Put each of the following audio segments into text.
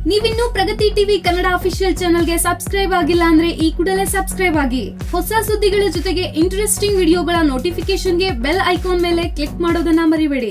ನೀವಿನ್ನೂ Pragati TV Kannada official ಚಾನೆಲ್ಗೆ subscribe ಆಗಿಲ್ಲ ಅಂದ್ರೆ ಈ ಕೂಡಲೇ ಸಬ್ಸ್ಕ್ರೈಬ್ ಆಗಿ. ಹೊಸ ಸುದ್ದಿಗಳ ಜೊತೆಗೆ ಇಂಟ್ರೆಸ್ಟಿಂಗ್ ವಿಡಿಯೋಗಳ ನೋಟಿಫಿಕೇಶನ್ಗೆ ಬೆಲ್ ಐಕಾನ್ ಮೇಲೆ ಕ್ಲಿಕ್ ಮಾಡೋದನ್ನ ಮರಿಬೇಡಿ.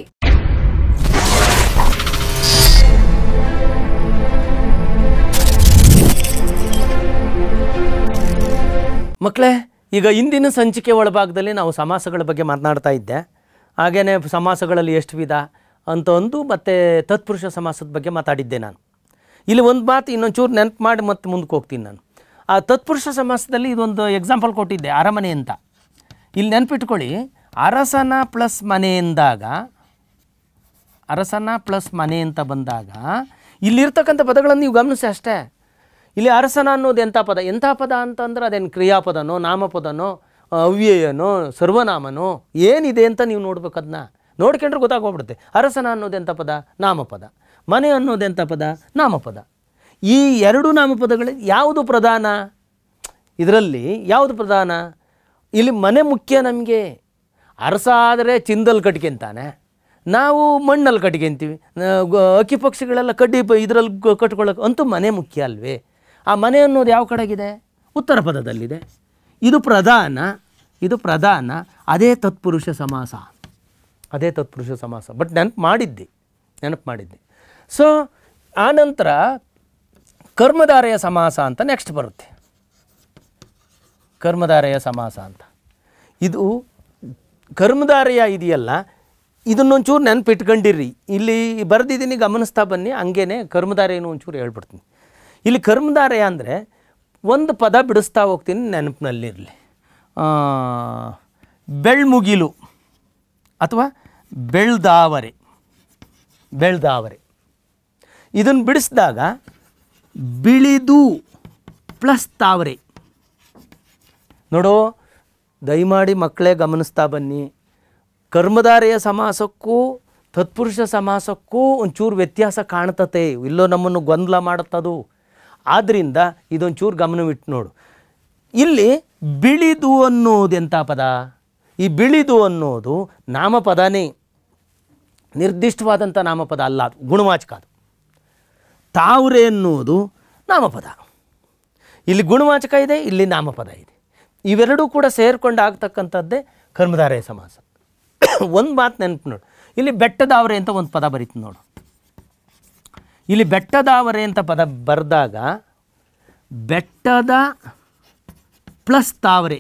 ಮಕ್ಕಳೇ, ಈಗ ಇಂದಿನ ಸಂಚಿಕೆ ಒಳಭಾಗದಲ್ಲಿ ನಾವು ಸಮಾಸಗಳ ಬಗ್ಗೆ ಮಾತನಾಡ್ತಾ ಇದ್ದೆ. ಹಾಗೆಯೇ ಸಮಾಸಗಳಲ್ಲಿ ಎಷ್ಟು ವಿಧ ಅಂತ ಮತ್ತು ತತ್ಪುರುಷ ಸಮಾಸದ ಬಗ್ಗೆ ಮಾತಾಡಿದ್ದೆ ನಾನು. ಇಲ್ಲಿ ಒಂದು ಮಾತು ಇನ್ನೊಂಚೂರು ನೆನಪು ಮಾಡಿ ಮತ್ತೆ ಮುಂದಕ್ಕೆ ಹೋಗ್ತೀನಿ ನಾನು. ಆ ತತ್ಪುರುಷ ಸಮಾಸದಲ್ಲಿ ಇದೊಂದು ಎಕ್ಸಾಂಪಲ್ ಕೊಟ್ಟಿದ್ದೆ, ಅರಮನೆ ಅಂತ. ಇಲ್ಲಿ ನೆನಪಿಟ್ಕೊಳ್ಳಿ, ಅರಸನ ಪ್ಲಸ್ ಮನೆ ಎಂದಾಗ, ಅರಸನ ಪ್ಲಸ್ ಮನೆ ಅಂತ ಬಂದಾಗ ಇಲ್ಲಿರ್ತಕ್ಕಂಥ ಪದಗಳನ್ನು ನೀವು ಗಮನಿಸಿ ಅಷ್ಟೇ. ಇಲ್ಲಿ ಅರಸನ ಅನ್ನೋದು ಎಂಥ ಪದ? ಎಂಥ ಪದ ಅಂತಂದ್ರೆ ಅದೇನು ಕ್ರಿಯಾಪದನೋ, ನಾಮಪದನೋ, ಅವ್ಯಯನೋ, ಸರ್ವನಾಮನೋ ಏನಿದೆ ಅಂತ ನೀವು ನೋಡ್ಬೇಕು. ಅದನ್ನ ನೋಡ್ಕೊಂಡ್ರೆ ಗೊತ್ತಾಗೋಗ್ಬಿಡುತ್ತೆ. ಅರಸನ ಅನ್ನೋದು ಎಂಥ ಪದ? ನಾಮಪದ. ಮನೆ ಅನ್ನೋದು ಎಂಥ ಪದ? ನಾಮಪದ. ಈ ಎರಡು ನಾಮಪದಗಳಲ್ಲಿ ಯಾವುದು ಪ್ರಧಾನ? ಇದರಲ್ಲಿ ಯಾವುದು ಪ್ರಧಾನ? ಇಲ್ಲಿ ಮನೆ ಮುಖ್ಯ ನಮಗೆ. ಅರಸ ಆದರೆ ಚಿಂದಲ್ಲಿ ಕಟ್ಕೊಂತಾನೆ, ನಾವು ಮಣ್ಣಲ್ಲಿ ಕಟ್ಕೊಂತೀವಿ. ಅಕ್ಕಿ ಪಕ್ಷಿಗಳೆಲ್ಲ ಕಡ್ಡಿ ಇದರಲ್ಲಿ ಕಟ್ಕೊಳ್ಳೋಕೆ ಅಂತೂ ಮನೆ ಮುಖ್ಯ ಅಲ್ವೇ? ಆ ಮನೆ ಅನ್ನೋದು ಯಾವ ಕಡೆಗಿದೆ? ಉತ್ತರ ಪದದಲ್ಲಿದೆ. ಇದು ಪ್ರಧಾನ, ಇದು ಪ್ರಧಾನ. ಅದೇ ತತ್ಪುರುಷ ಸಮಾಸ, ಅದೇ ತತ್ಪುರುಷ ಸಮಾಸ. ಬಟ್ ನೆನಪು ಮಾಡಿದ್ದೆ. ಸೊ ಆನಂತರ ಕರ್ಮಧಾರೆಯ ಸಮಾಸ ಅಂತ ನೆಕ್ಸ್ಟ್ ಬರುತ್ತೆ. ಕರ್ಮಧಾರೆಯ ಸಮಾಸ ಅಂತ. ಇದು ಕರ್ಮಧಾರೆಯ ಇದೆಯಲ್ಲ, ಇದನ್ನೊಂಚೂರು ನೆನಪಿಟ್ಕೊಂಡಿರ್ರಿ. ಇಲ್ಲಿ ಬರೆದಿದ್ದೀನಿ, ಗಮನಿಸ್ತಾ ಬನ್ನಿ. ಹಂಗೇನೆ ಕರ್ಮಧಾರೆಯನ್ನು ಒಂಚೂರು ಹೇಳ್ಬಿಡ್ತೀನಿ. ಇಲ್ಲಿ ಕರ್ಮಧಾರೆಯ ಅಂದರೆ ಒಂದು ಪದ ಬಿಡಿಸ್ತಾ ಹೋಗ್ತೀನಿ, ನೆನಪಿನಲ್ಲಿರಲಿ. ಬೆಳ್ಮುಗಿಲು ಅಥವಾ ಬೆಳ್ದಾವರೆ. ಇದನ್ನು ಬಿಡಿಸಿದಾಗ ಬಿಳಿದು ಪ್ಲಸ್ ತಾವರೆ. ನೋಡು, ದಯಮಾಡಿ ಮಕ್ಕಳೇ ಗಮನಿಸ್ತಾ ಬನ್ನಿ. ಕರ್ಮಧಾರೆಯ ಸಮಾಸಕ್ಕೂ ತತ್ಪುರುಷ ಸಮಾಸಕ್ಕೂ ಒಂಚೂರು ವ್ಯತ್ಯಾಸ ಕಾಣ್ತತೆ. ಇಲ್ಲೋ ನಮ್ಮನ್ನು ಗೊಂದಲ ಮಾಡುತ್ತದು. ಆದ್ದರಿಂದ ಇದೊಂಚೂರು ಗಮನವಿಟ್ಟು ನೋಡು. ಇಲ್ಲಿ ಬಿಳಿದು ಅನ್ನೋದು ಎಂಥ ಪದ? ಈ ಬಿಳಿದು ಅನ್ನೋದು ನಾಮಪದನೇ, ನಿರ್ದಿಷ್ಟವಾದಂಥ ನಾಮಪದ ಅಲ್ಲ, ಅದು ಗುಣವಾಚಕ. ಅದು ತಾವ್ರೆ ಅನ್ನೋದು ನಾಮಪದ. ಇಲ್ಲಿ ಗುಣವಾಚಕ ಇದೆ, ಇಲ್ಲಿ ನಾಮಪದ ಇದೆ. ಇವೆರಡೂ ಕೂಡ ಸೇರಿಕೊಂಡು ಆಗ್ತಕ್ಕಂಥದ್ದೇ ಕರ್ಮಧಾರೆಯ ಸಮಾಸ. ಒಂದು ಮಾತು ನೆನಪು ನೋಡು, ಇಲ್ಲಿ ಬೆಟ್ಟದಾವರೆ ಅಂತ ಒಂದು ಪದ ಬರೀತೀನಿ ನೋಡು. ಇಲ್ಲಿ ಬೆಟ್ಟದಾವರೆ ಅಂತ ಪದ ಬರೆದಾಗ ಬೆಟ್ಟದ ಪ್ಲಸ್ ತಾವರೆ.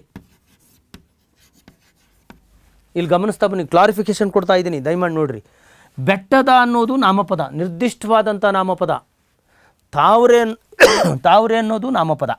ಇಲ್ಲಿ ಗಮನಿಸ್ತಾ ಬನ್ನಿ, ಕ್ಲಾರಿಫಿಕೇಶನ್ ಕೊಡ್ತಾ ಇದ್ದೀನಿ, ದಯಮಾಡಿ ನೋಡ್ರಿ. ಬೆಟ್ಟದ ಅನ್ನೋದು ನಾಮಪದ, ನಿರ್ದಿಷ್ಟವಾದಂಥ ನಾಮಪದ. ತಾವರೆ ಅನ್ನೋದು ನಾಮಪದ.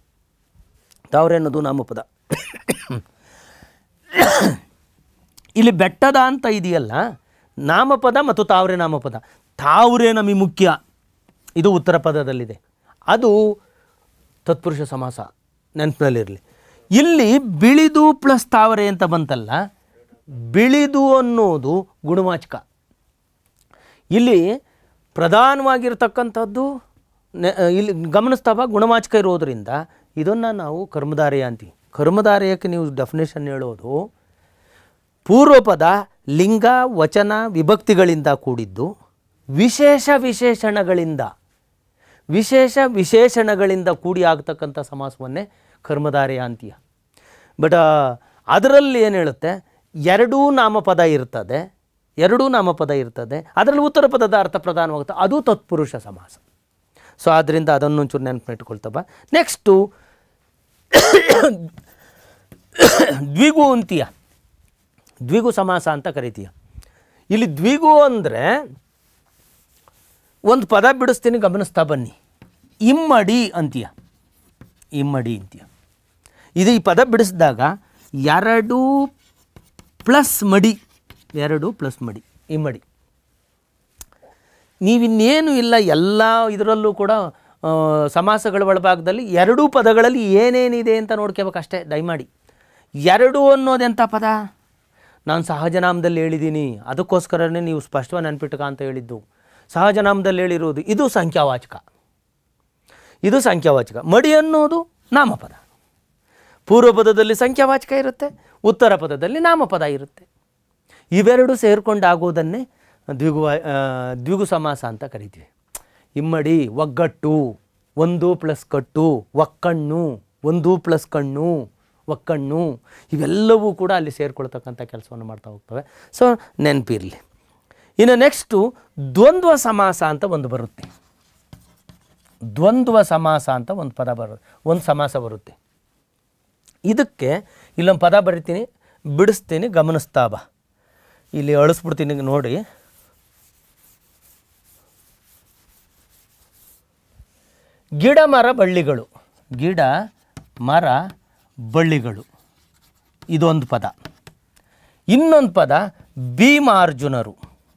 ಇಲ್ಲಿ ಬೆಟ್ಟದ ಅಂತ ಇದೆಯಲ್ಲ, ನಾಮಪದ ಮತ್ತು ತಾವರೆ ನಾಮಪದ. ತಾವರೆ ನಮಗೆ ಮುಖ್ಯ, ಇದು ಉತ್ತರ ಪದದಲ್ಲಿದೆ. ಅದು ತತ್ಪುರುಷ ಸಮಾಸ, ನೆನಪಿನಲ್ಲಿರಲಿ. ಇಲ್ಲಿ ಬಿಳಿದು ಪ್ಲಸ್ ತಾವರೆ ಅಂತ ಬಂತಲ್ಲ, ಬಿಳಿದು ಅನ್ನೋದು ಗುಣವಾಚಕ. ಇಲ್ಲಿ ಪ್ರಧಾನವಾಗಿರ್ತಕ್ಕಂಥದ್ದು ಇಲ್ಲಿ ಗಮನಿಸ್ತಾವ ಗುಣವಾಚಕ ಇರೋದರಿಂದ ಇದನ್ನು ನಾವು ಕರ್ಮಧಾರೆಯ ಅಂತೀವಿ. ಕರ್ಮಧಾರೆಯಕ್ಕೆ ನೀವು ಡೆಫಿನೇಷನ್ ಹೇಳೋದು, ಪೂರ್ವಪದ ಲಿಂಗ ವಚನ ವಿಭಕ್ತಿಗಳಿಂದ ಕೂಡಿದ್ದು ವಿಶೇಷ ವಿಶೇಷಣಗಳಿಂದ ಕೂಡಿ ಆಗ್ತಕ್ಕಂಥ ಸಮಾಸವನ್ನೇ ಕರ್ಮಧಾರೆಯ ಅಂತೀಯ. ಬಟ್ ಅದರಲ್ಲಿ ಏನು ಹೇಳುತ್ತೆ, ಎರಡೂ ನಾಮಪದ ಇರ್ತದೆ, ಅದರಲ್ಲಿ ಉತ್ತರ ಪದದ ಅರ್ಥ ಪ್ರಧಾನವಾಗುತ್ತೆ. ಅದು ತತ್ಪುರುಷ ಸಮಾಸ. ಸೊ ಆದ್ದರಿಂದ ಅದನ್ನೊಂಚೂರು ನೆನಪಿಟ್ಕೊಳ್ತವ. ನೆಕ್ಸ್ಟು ದ್ವಿಗು ಅಂತೀಯ, ದ್ವಿಗು ಸಮಾಸ ಅಂತ ಕರಿತೀಯ. ಇಲ್ಲಿ ದ್ವಿಗು ಅಂದರೆ ಒಂದು ಪದ ಬಿಡಿಸ್ತೀನಿ, ಗಮನಿಸ್ತಾ ಬನ್ನಿ. ಇಮ್ಮಡಿ ಅಂತೀಯ. ಇದು ಈ ಪದ ಬಿಡಿಸಿದಾಗ ಎರಡು ಪ್ಲಸ್ ಮಡಿ, ಇಮ್ಮಡಿ. ನೀವಿನ್ನೇನು ಇಲ್ಲ, ಎಲ್ಲ ಇದರಲ್ಲೂ ಕೂಡ ಸಮಾಸಗಳ ಒಳಭಾಗದಲ್ಲಿ ಎರಡೂ ಪದಗಳಲ್ಲಿ ಏನೇನಿದೆ ಅಂತ ನೋಡ್ಕೋಬೇಕಷ್ಟೇ. ದಯಮಾಡಿ ಎರಡು ಅನ್ನೋದೆಂಥ ಪದ? ನಾನು ಸಹಜನಾಮದಲ್ಲಿ ಹೇಳಿದ್ದೀನಿ, ಅದಕ್ಕೋಸ್ಕರನೇ ನೀವು ಸ್ಪಷ್ಟವಾಗಿ ನೆನ್ಪಿಟ್ಕ ಅಂತ ಹೇಳಿದ್ದು. ಸಹಜನಾಮದಲ್ಲಿ ಹೇಳಿರೋದು ಇದು ಸಂಖ್ಯಾವಾಚಕ. ಮಡಿ ಅನ್ನೋದು ನಾಮಪದ. ಪೂರ್ವ ಪದದಲ್ಲಿ ಸಂಖ್ಯಾವಾಚಕ ಇರುತ್ತೆ, ಉತ್ತರ ಪದದಲ್ಲಿ ನಾಮಪದ ಇರುತ್ತೆ. ಇವೆರಡು ಸೇರಿಕೊಂಡಾಗೋದನ್ನೇ ದ್ವಿಗು ಸಮಾಸ ಅಂತ ಕರಿತೀವಿ. ಇಮ್ಮಡಿ, ಒಗ್ಗಟ್ಟು, ಒಂದು ಪ್ಲಸ್ ಕಟ್ಟು, ಒಕ್ಕಣ್ಣು, ಒಂದು ಪ್ಲಸ್ ಕಣ್ಣು, ಒಕ್ಕಣ್ಣು, ಇವೆಲ್ಲವೂ ಕೂಡ ಅಲ್ಲಿ ಸೇರಿಕೊಳ್ತಕ್ಕಂಥ ಕೆಲಸವನ್ನು ಮಾಡ್ತಾ ಹೋಗ್ತವೆ. ಸೊ ನೆನಪಿರಲಿ. ಇನ್ನು ನೆಕ್ಸ್ಟು ದ್ವಂದ್ವ ಸಮಾಸ ಅಂತ ಒಂದು ಬರುತ್ತೆ. ದ್ವಂದ್ವ ಸಮಾಸ ಅಂತ ಒಂದು ಪದ ಒಂದು ಸಮಾಸ ಬರುತ್ತೆ. ಇದಕ್ಕೆ ಇಲ್ಲೊಂದು ಪದ ಬರಿತೀನಿ, ಬಿಡಿಸ್ತೀನಿ, ಗಮನಿಸ್ತಾ ಬಾ. ಇಲ್ಲಿ ಅಳಿಸ್ಬಿಡ್ತೀನಿ ನೋಡಿ. ಗಿಡ ಮರ ಬಳ್ಳಿಗಳು, ಗಿಡ ಮರ ಬಳ್ಳಿಗಳು, ಇದೊಂದು ಪದ. ಇನ್ನೊಂದು ಪದ ಭೀಮಾರ್ಜುನರು,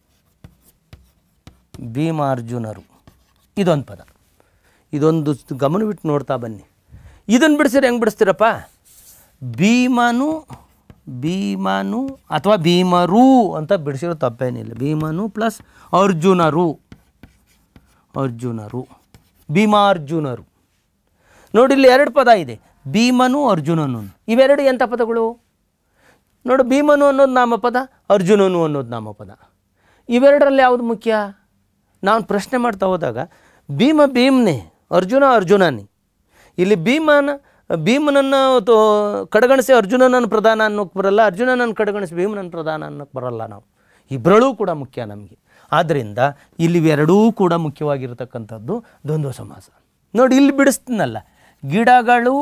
ಭೀಮಾರ್ಜುನರು, ಇದೊಂದು ಪದ. ಇದೊಂದು ಗಮನವಿಟ್ಟು ನೋಡ್ತಾ ಬನ್ನಿ. ಇದನ್ನು ಬಿಡಿಸಿದ್ರೆ ಹೆಂಗೆ ಬಿಡಿಸ್ತೀರಪ್ಪ? ಭೀಮನು, ಭೀಮನು ಅಥವಾ ಭೀಮರು ಅಂತ ಬಿಡಿಸಿರೋ ತಪ್ಪೇನಿಲ್ಲ. ಭೀಮನು ಪ್ಲಸ್ ಅರ್ಜುನರು, ಅರ್ಜುನರು, ಭೀಮಾರ್ಜುನರು. ನೋಡಿ ಇಲ್ಲಿ ಎರಡು ಪದ ಇದೆ, ಭೀಮನು ಅರ್ಜುನನು. ಇವೆರಡು ಎಂಥ ಪದಗಳು ನೋಡು? ಭೀಮನು ಅನ್ನೋದು ನಾಮಪದ, ಅರ್ಜುನನು ಅನ್ನೋದು ನಾಮಪದ. ಇವೆರಡರಲ್ಲಿ ಯಾವುದು ಮುಖ್ಯ? ನಾನು ಪ್ರಶ್ನೆ ಮಾಡ್ತಾ ಹೋದಾಗ ಭೀಮ ಭೀಮನೇ, ಅರ್ಜುನ ಅರ್ಜುನನೇ. ಇಲ್ಲಿ ಭೀಮನನ್ನು ಕಡೆಗಣಿಸಿ ಅರ್ಜುನನನ್ನು ಪ್ರಧಾನ ಅನ್ನೋಕ್ಕೆ ಬರಲ್ಲ, ಅರ್ಜುನನನ್ನು ಕಡೆಗಣಿಸಿ ಭೀಮನನ್ನು ಪ್ರಧಾನ ಅನ್ನೋಕ್ಕೆ ಬರಲ್ಲ. ನಾವು ಇಬ್ಬರಲ್ಲೂ ಕೂಡ ಮುಖ್ಯ ನಮಗೆ. ಆದ್ದರಿಂದ ಇಲ್ಲಿ ಎರಡೂ ಕೂಡ ಮುಖ್ಯವಾಗಿರತಕ್ಕಂಥದ್ದು ದ್ವಂದ್ವ ಸಮಾಸ. ನೋಡಿ ಇಲ್ಲಿ ಬಿಡಿಸ್ತೀನಲ್ಲ, ಗಿಡಗಳು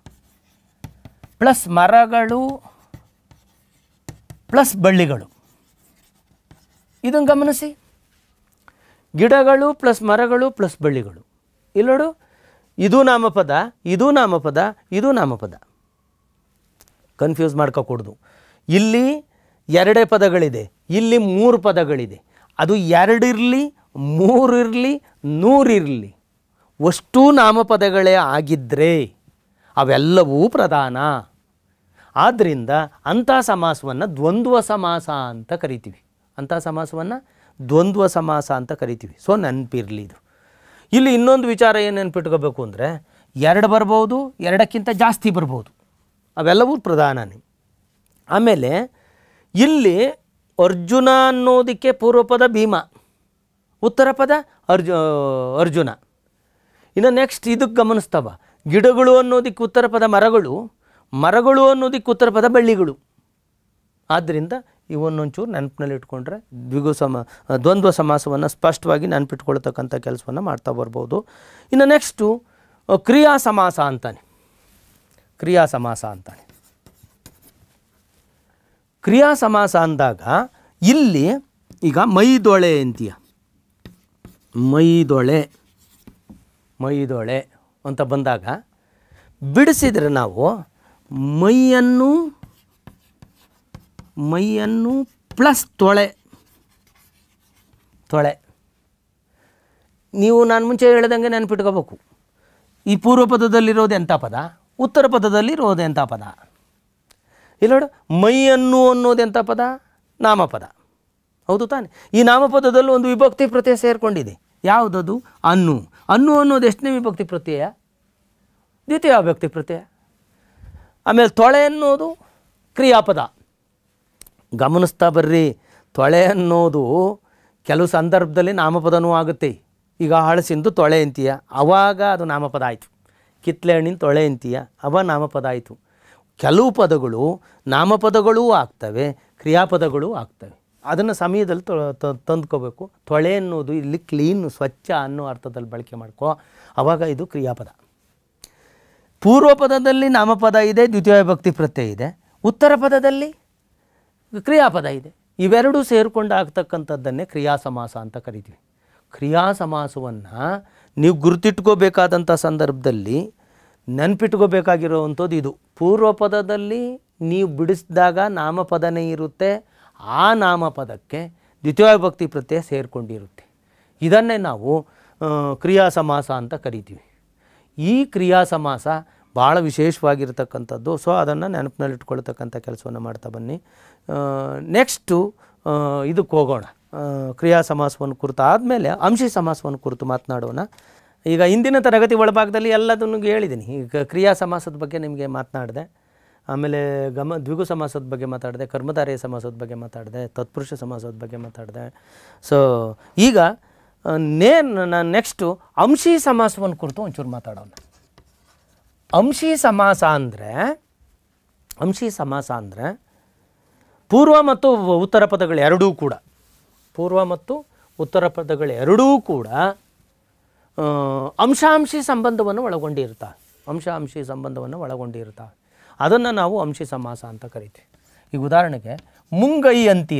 ಪ್ಲಸ್ ಮರಗಳು ಪ್ಲಸ್ ಬಳ್ಳಿಗಳು, ಇದನ್ನು ಗಮನಿಸಿ. ಗಿಡಗಳು ಪ್ಲಸ್ ಮರಗಳು ಪ್ಲಸ್ ಬಳ್ಳಿಗಳು. ಇಲ್ಲಿ ನೋಡು, ಇದು ನಾಮಪದ, ಇದು ನಾಮಪದ, ಇದು ನಾಮಪದ. ಕನ್ಫ್ಯೂಸ್ ಮಾಡ್ಕೋಕೂಡ್ದು. ಇಲ್ಲಿ ಎರಡೇ ಪದಗಳಿದೆ, ಇಲ್ಲಿ 3 ಪದಗಳಿದೆ. ಅದು 2 ಇರಲಿ, 3 ಇರಲಿ, 100 ಇರಲಿ, ಅಷ್ಟೂ ನಾಮಪದಗಳೇ ಆಗಿದ್ದರೆ ಅವೆಲ್ಲವೂ ಪ್ರಧಾನ. ಆದ್ದರಿಂದ ಅಂಥ ಸಮಾಸವನ್ನು ದ್ವಂದ್ವ ಸಮಾಸ ಅಂತ ಕರಿತೀವಿ. ಅಂಥ ಸಮಾಸವನ್ನು ದ್ವಂದ್ವ ಸಮಾಸ ಅಂತ ಕರಿತೀವಿ. ಸೊ ನೆನಪಿರಲಿ ಇದು. ಇಲ್ಲಿ ಇನ್ನೊಂದು ವಿಚಾರ ಏನು ನೆನಪಿಟ್ಕೋಬೇಕು ಅಂದರೆ, 2 ಬರ್ಬೋದು, 2ಕ್ಕಿಂತ ಜಾಸ್ತಿ ಬರ್ಬೋದು, ಅವೆಲ್ಲವೂ ಪ್ರಧಾನನೇ. ಆಮೇಲೆ ಇಲ್ಲಿ ಅರ್ಜುನ ಅನ್ನೋದಕ್ಕೆ ಪೂರ್ವಪದ ಭೀಮ, ಉತ್ತರ ಪದ ಅರ್ಜುನ. ಇನ್ನು ನೆಕ್ಸ್ಟ್ ಇದಕ್ಕೆ ಗಮನಿಸ್ತಾವ, ಗಿಡಗಳು ಅನ್ನೋದಕ್ಕೆ ಉತ್ತರ ಪದ ಮರಗಳು, ಮರಗಳು ಅನ್ನೋದಕ್ಕೆ ಉತ್ತರ ಪದ ಬಳ್ಳಿಗಳು. ಆದ್ದರಿಂದ ಇವನ್ನೊಂಚೂರು ನೆನಪಿನಲ್ಲಿ ಇಟ್ಕೊಂಡ್ರೆ ದ್ವಂದ್ವ ಸಮಾಸವನ್ನು ಸ್ಪಷ್ಟವಾಗಿ ನೆನಪಿಟ್ಕೊಳ್ತಕ್ಕಂಥ ಕೆಲಸವನ್ನು ಮಾಡ್ತಾ ಬರ್ಬೋದು. ಇನ್ನು ನೆಕ್ಸ್ಟು ಕ್ರಿಯಾ ಸಮಾಸ ಅಂತಾನೆ. ಕ್ರಿಯಾ ಸಮಾಸ ಅಂತಾನೆ. ಕ್ರಿಯಾ ಸಮಾಸ ಅಂದಾಗ ಇಲ್ಲಿ ಈಗ ಮೈದೊಳೆ ಅಂತೀಯ, ಮೈದೊಳೆ, ಮೈದೊಳೆ ಅಂತ ಬಂದಾಗ ಬಿಡಿಸಿದರೆ ನಾವು ಮೈಯನ್ನು ಪ್ಲಸ್ ತೊಳೆ, ತೊಳೆ. ನೀವು ನಾನು ಮುಂಚೆ ಹೇಳ್ದಂಗೆ ನೆನಪಿಟ್ಕೋಬೇಕು, ಈ ಪೂರ್ವ ಪದದಲ್ಲಿರೋದು ಎಂಥ ಪದ, ಉತ್ತರ ಪದದಲ್ಲಿರೋದು ಎಂಥ ಪದ. ಇಲ್ಲ ನೋಡು, ಮೈಯನ್ನು ಅನ್ನೋದು ಎಂಥ ಪದ, ನಾಮಪದ. ಹೌದು ತಾನೆ? ಈ ನಾಮಪದದಲ್ಲಿ ಒಂದು ವಿಭಕ್ತಿ ಪ್ರತ್ಯಯ ಸೇರಿಕೊಂಡಿದೆ. ಯಾವುದದು? ಅನ್ನು. ಅನ್ನು ಅನ್ನೋದು ಎಷ್ಟನೇ ವಿಭಕ್ತಿ ಪ್ರತ್ಯಯ? ದ್ವಿತೀಯ ವಿಭಕ್ತಿ ಪ್ರತ್ಯಯ. ಆಮೇಲೆ ತೊಳೆ ಅನ್ನೋದು ಕ್ರಿಯಾಪದ. ಗಮನಿಸ್ತಾ ಬರ್ರಿ, ತೊಳೆ ಅನ್ನೋದು ಕೆಲವು ಸಂದರ್ಭದಲ್ಲಿ ನಾಮಪದನೂ ಆಗುತ್ತೆ. ಈಗ ಹಳಸಿಂದು ತೊಳೆ ಅಂತೀಯ, ಅವಾಗ ಅದು ನಾಮಪದ ಆಯಿತು. ಕಿತ್ಲೆ ಹಣ್ಣಿನ ತೊಳೆ ಅಂತೀಯ, ಅವ ನಾಮಪದ ಆಯಿತು. ಕೆಲವು ಪದಗಳು ನಾಮಪದಗಳೂ ಆಗ್ತವೆ, ಕ್ರಿಯಾಪದಗಳೂ ಆಗ್ತವೆ. ಅದನ್ನು ಸಮಯದಲ್ಲಿ ತಂದ್ಕೋಬೇಕು. ತೊಳೆ ಅನ್ನೋದು ಇಲ್ಲಿ ಕ್ಲೀನ್, ಸ್ವಚ್ಛ ಅನ್ನೋ ಅರ್ಥದಲ್ಲಿ ಬಳಕೆ ಮಾಡ್ಕೋ, ಆವಾಗ ಇದು ಕ್ರಿಯಾಪದ. ಪೂರ್ವ ಪದದಲ್ಲಿ ನಾಮಪದ ಇದೆ, ದ್ವಿತೀಯ ವಿಭಕ್ತಿ ಪ್ರತ್ಯಯ ಇದೆ. ಉತ್ತರ ಪದದಲ್ಲಿ ಕ್ರಿಯಾಪದ ಇದೆ. ಇವೆರಡೂ ಸೇರಿಕೊಂಡು ಆಗ್ತಕ್ಕಂಥದ್ದನ್ನೇ ಕ್ರಿಯಾ ಸಮಾಸ ಅಂತ ಕರಿತೀವಿ. ಕ್ರಿಯಾ ಸಮಾಸವನ್ನು ನೀವು ಗುರುತಿಟ್ಕೋಬೇಕಾದಂಥ ಸಂದರ್ಭದಲ್ಲಿ ನೆನಪಿಟ್ಕೋಬೇಕಾಗಿರೋವಂಥದ್ದು ಇದು. ಪೂರ್ವ ಪದದಲ್ಲಿ ನೀವು ಬಿಡಿಸಿದಾಗ ನಾಮಪದನೇ ಇರುತ್ತೆ, ಆ ನಾಮಪದಕ್ಕೆ ದ್ವಿತೀಯ ವಿಭಕ್ತಿ ಪ್ರತ್ಯಯ ಸೇರಿಕೊಂಡಿರುತ್ತೆ. ಇದನ್ನೇ ನಾವು ಕ್ರಿಯಾ ಸಮಾಸ ಅಂತ ಕರಿತೀವಿ. ಈ ಕ್ರಿಯಾ ಸಮಾಸ ಭಾಳ ವಿಶೇಷವಾಗಿರ್ತಕ್ಕಂಥದ್ದು. ಸೊ ಅದನ್ನು ನೆನಪಿನಲ್ಲಿಟ್ಕೊಳ್ತಕ್ಕಂಥ ಕೆಲಸವನ್ನು ಮಾಡ್ತಾ ಬನ್ನಿ. ನೆಕ್ಸ್ಟು ಇದಕ್ಕೆ ಹೋಗೋಣ. ಕ್ರಿಯಾ ಸಮಾಸವನ್ನು ಕುರಿತು ಆದಮೇಲೆ ಅಂಶಿ ಸಮಾಸವನ್ನು ಕುರಿತು ಮಾತನಾಡೋಣ. ಈಗ ಇಂದಿನ ತರಗತಿ ಒಳಭಾಗದಲ್ಲಿ ಎಲ್ಲದನ್ನು ಹೇಳಿದ್ದೀನಿ. ಈಗ ಕ್ರಿಯಾ ಸಮಾಸದ ಬಗ್ಗೆ ನಿಮಗೆ ಮಾತನಾಡಿದೆ, ಆಮೇಲೆ ದ್ವಿಗು ಸಮಾಸದ ಬಗ್ಗೆ ಮಾತಾಡಿದೆ, ಕರ್ಮಧಾರಯ ಸಮಾಸದ ಬಗ್ಗೆ ಮಾತಾಡಿದೆ, ತತ್ಪುರುಷ ಸಮಾಸದ ಬಗ್ಗೆ ಮಾತಾಡಿದೆ. ಸೊ ಈಗ ನೆಕ್ಸ್ಟು ಅಂಶಿ ಸಮಾಸವನ್ನು ಕುರಿತು ಒಂಚೂರು ಮಾತಾಡೋಣ. ಅಂಶಿ ಸಮಾಸ ಅಂದರೆ ಪೂರ್ವ ಮತ್ತು ಉತ್ತರ ಪದಗಳೆರಡೂ ಕೂಡ ಅಂಶಾಂಶಿ ಸಂಬಂಧವನ್ನು ಒಳಗೊಂಡಿರ್ತಾವೆ. ಅದನ್ನು ನಾವು ಅಂಶಿ ಸಮಾಸ ಅಂತ ಕರಿತೀವಿ. ಈಗ ಉದಾಹರಣೆಗೆ ಮುಂಗೈ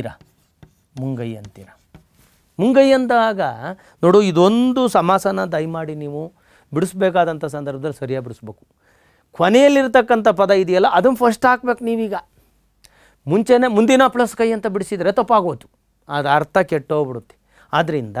ಅಂದಾಗ ನೋಡು, ಇದೊಂದು ಸಮಾಸನ ದಯಮಾಡಿ ನೀವು ಬಿಡಿಸ್ಬೇಕಾದಂಥ ಸಂದರ್ಭದಲ್ಲಿ ಸರಿಯಾಗಿ ಬಿಡಿಸ್ಬೇಕು. ಕೊನೆಯಲ್ಲಿರ್ತಕ್ಕಂಥ ಪದ ಇದೆಯಲ್ಲ, ಅದನ್ನು ಫಸ್ಟ್ ಹಾಕ್ಬೇಕು. ನೀವೀಗ ಮುಂದಿನ ಪ್ಲಸ್ ಕೈ ಅಂತ ಬಿಡಿಸಿದರೆ ತಪ್ಪಾಗೋದು, ಅದು ಅರ್ಥ ಕೆಟ್ಟೋಗ್ಬಿಡುತ್ತೆ. ಆದ್ದರಿಂದ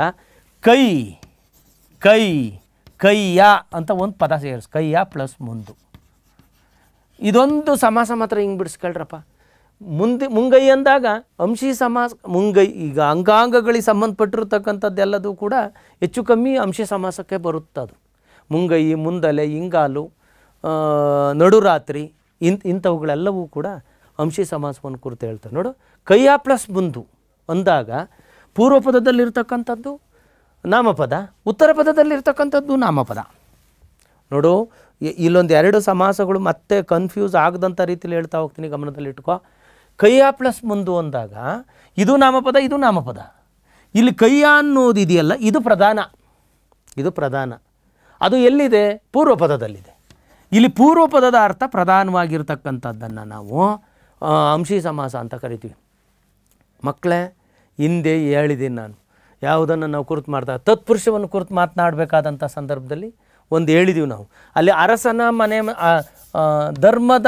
ಕೈಯ ಅಂತ ಒಂದು ಪದ ಸೇರಿಸ್, ಕೈಯ ಪ್ಲಸ್ ಮುಂದು. ಇದೊಂದು ಸಮಾಸ ಮಾತ್ರ ಹಿಂಗೆ ಬಿಡಿಸ್ಕೊಳ್ರಪ್ಪ. ಮುಂಗೈ ಅಂದಾಗ ಅಂಶಿ ಸಮಾಸ, ಮುಂಗೈ ಈಗ ಅಂಗಾಂಗಗಳಿಗೆ ಸಂಬಂಧಪಟ್ಟಿರ್ತಕ್ಕಂಥದ್ದೆಲ್ಲದೂ ಕೂಡ ಹೆಚ್ಚು ಕಮ್ಮಿ ಅಂಶಿ ಸಮಾಸಕ್ಕೆ ಬರುತ್ತದು. ಮುಂಗೈ, ಮುಂದಲೆ, ಇಂಗಾಲು, ನಡುರಾತ್ರಿ ಇಂಥವುಗಳೆಲ್ಲವೂ ಕೂಡ ಅಂಶಿ ಸಮಾಸವನ್ನು ಕುರಿತು ಹೇಳ್ತಾರೆ. ನೋಡು, ಕೈಯ ಪ್ಲಸ್ ಮುಂದು ಅಂದಾಗ ಪೂರ್ವ ಪದದಲ್ಲಿರ್ತಕ್ಕಂಥದ್ದು ನಾಮಪದ, ಉತ್ತರ ಪದದಲ್ಲಿರ್ತಕ್ಕಂಥದ್ದು ನಾಮಪದ. ನೋಡು, ಇಲ್ಲೊಂದು 2 ಸಮಾಸಗಳು ಮತ್ತೆ ಕನ್ಫ್ಯೂಸ್ ಆಗದಂಥ ರೀತಿಯಲ್ಲಿ ಹೇಳ್ತಾ ಹೋಗ್ತೀನಿ, ಗಮನದಲ್ಲಿಟ್ಕೋ. ಕೈಯ ಪ್ಲಸ್ ಮುಂದು ಅಂದಾಗ ಇದು ನಾಮಪದ, ಇದು ನಾಮಪದ. ಇಲ್ಲಿ ಕೈಯ ಅನ್ನೋದು ಇದೆಯಲ್ಲ, ಇದು ಪ್ರಧಾನ. ಅದು ಎಲ್ಲಿದೆ? ಪೂರ್ವ ಪದದಲ್ಲಿದೆ. ಇಲ್ಲಿ ಪೂರ್ವ ಪದದ ಅರ್ಥ ಪ್ರಧಾನವಾಗಿರ್ತಕ್ಕಂಥದ್ದನ್ನು ನಾವು ಅಂಶಿ ಸಮಾಸ ಅಂತ ಕರಿತೀವಿ. ಮಕ್ಕಳೇ, ಹಿಂದೆ ಹೇಳಿದ್ದೀನಿ ನಾನು, ಯಾವುದನ್ನು ನಾವು ಕುರಿತು ತತ್ಪುರುಷವನ್ನು ಕುರಿತು ಮಾತನಾಡಬೇಕಾದಂಥ ಸಂದರ್ಭದಲ್ಲಿ ಒಂದು ಹೇಳಿದ್ದೀವಿ ನಾವು. ಅಲ್ಲಿ ಅರಸನ ಮನೆ, ಧರ್ಮದ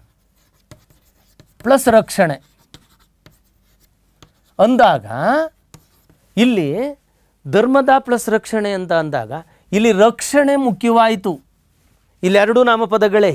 ಪ್ಲಸ್ ರಕ್ಷಣೆ ಅಂದಾಗ, ಇಲ್ಲಿ ಧರ್ಮದ ಪ್ಲಸ್ ರಕ್ಷಣೆ ಅಂತ ಅಂದಾಗ ಇಲ್ಲಿ ರಕ್ಷಣೆ ಮುಖ್ಯವಾಯಿತು. ಇಲ್ಲಿ ಎರಡು ನಾಮಪದಗಳೇ.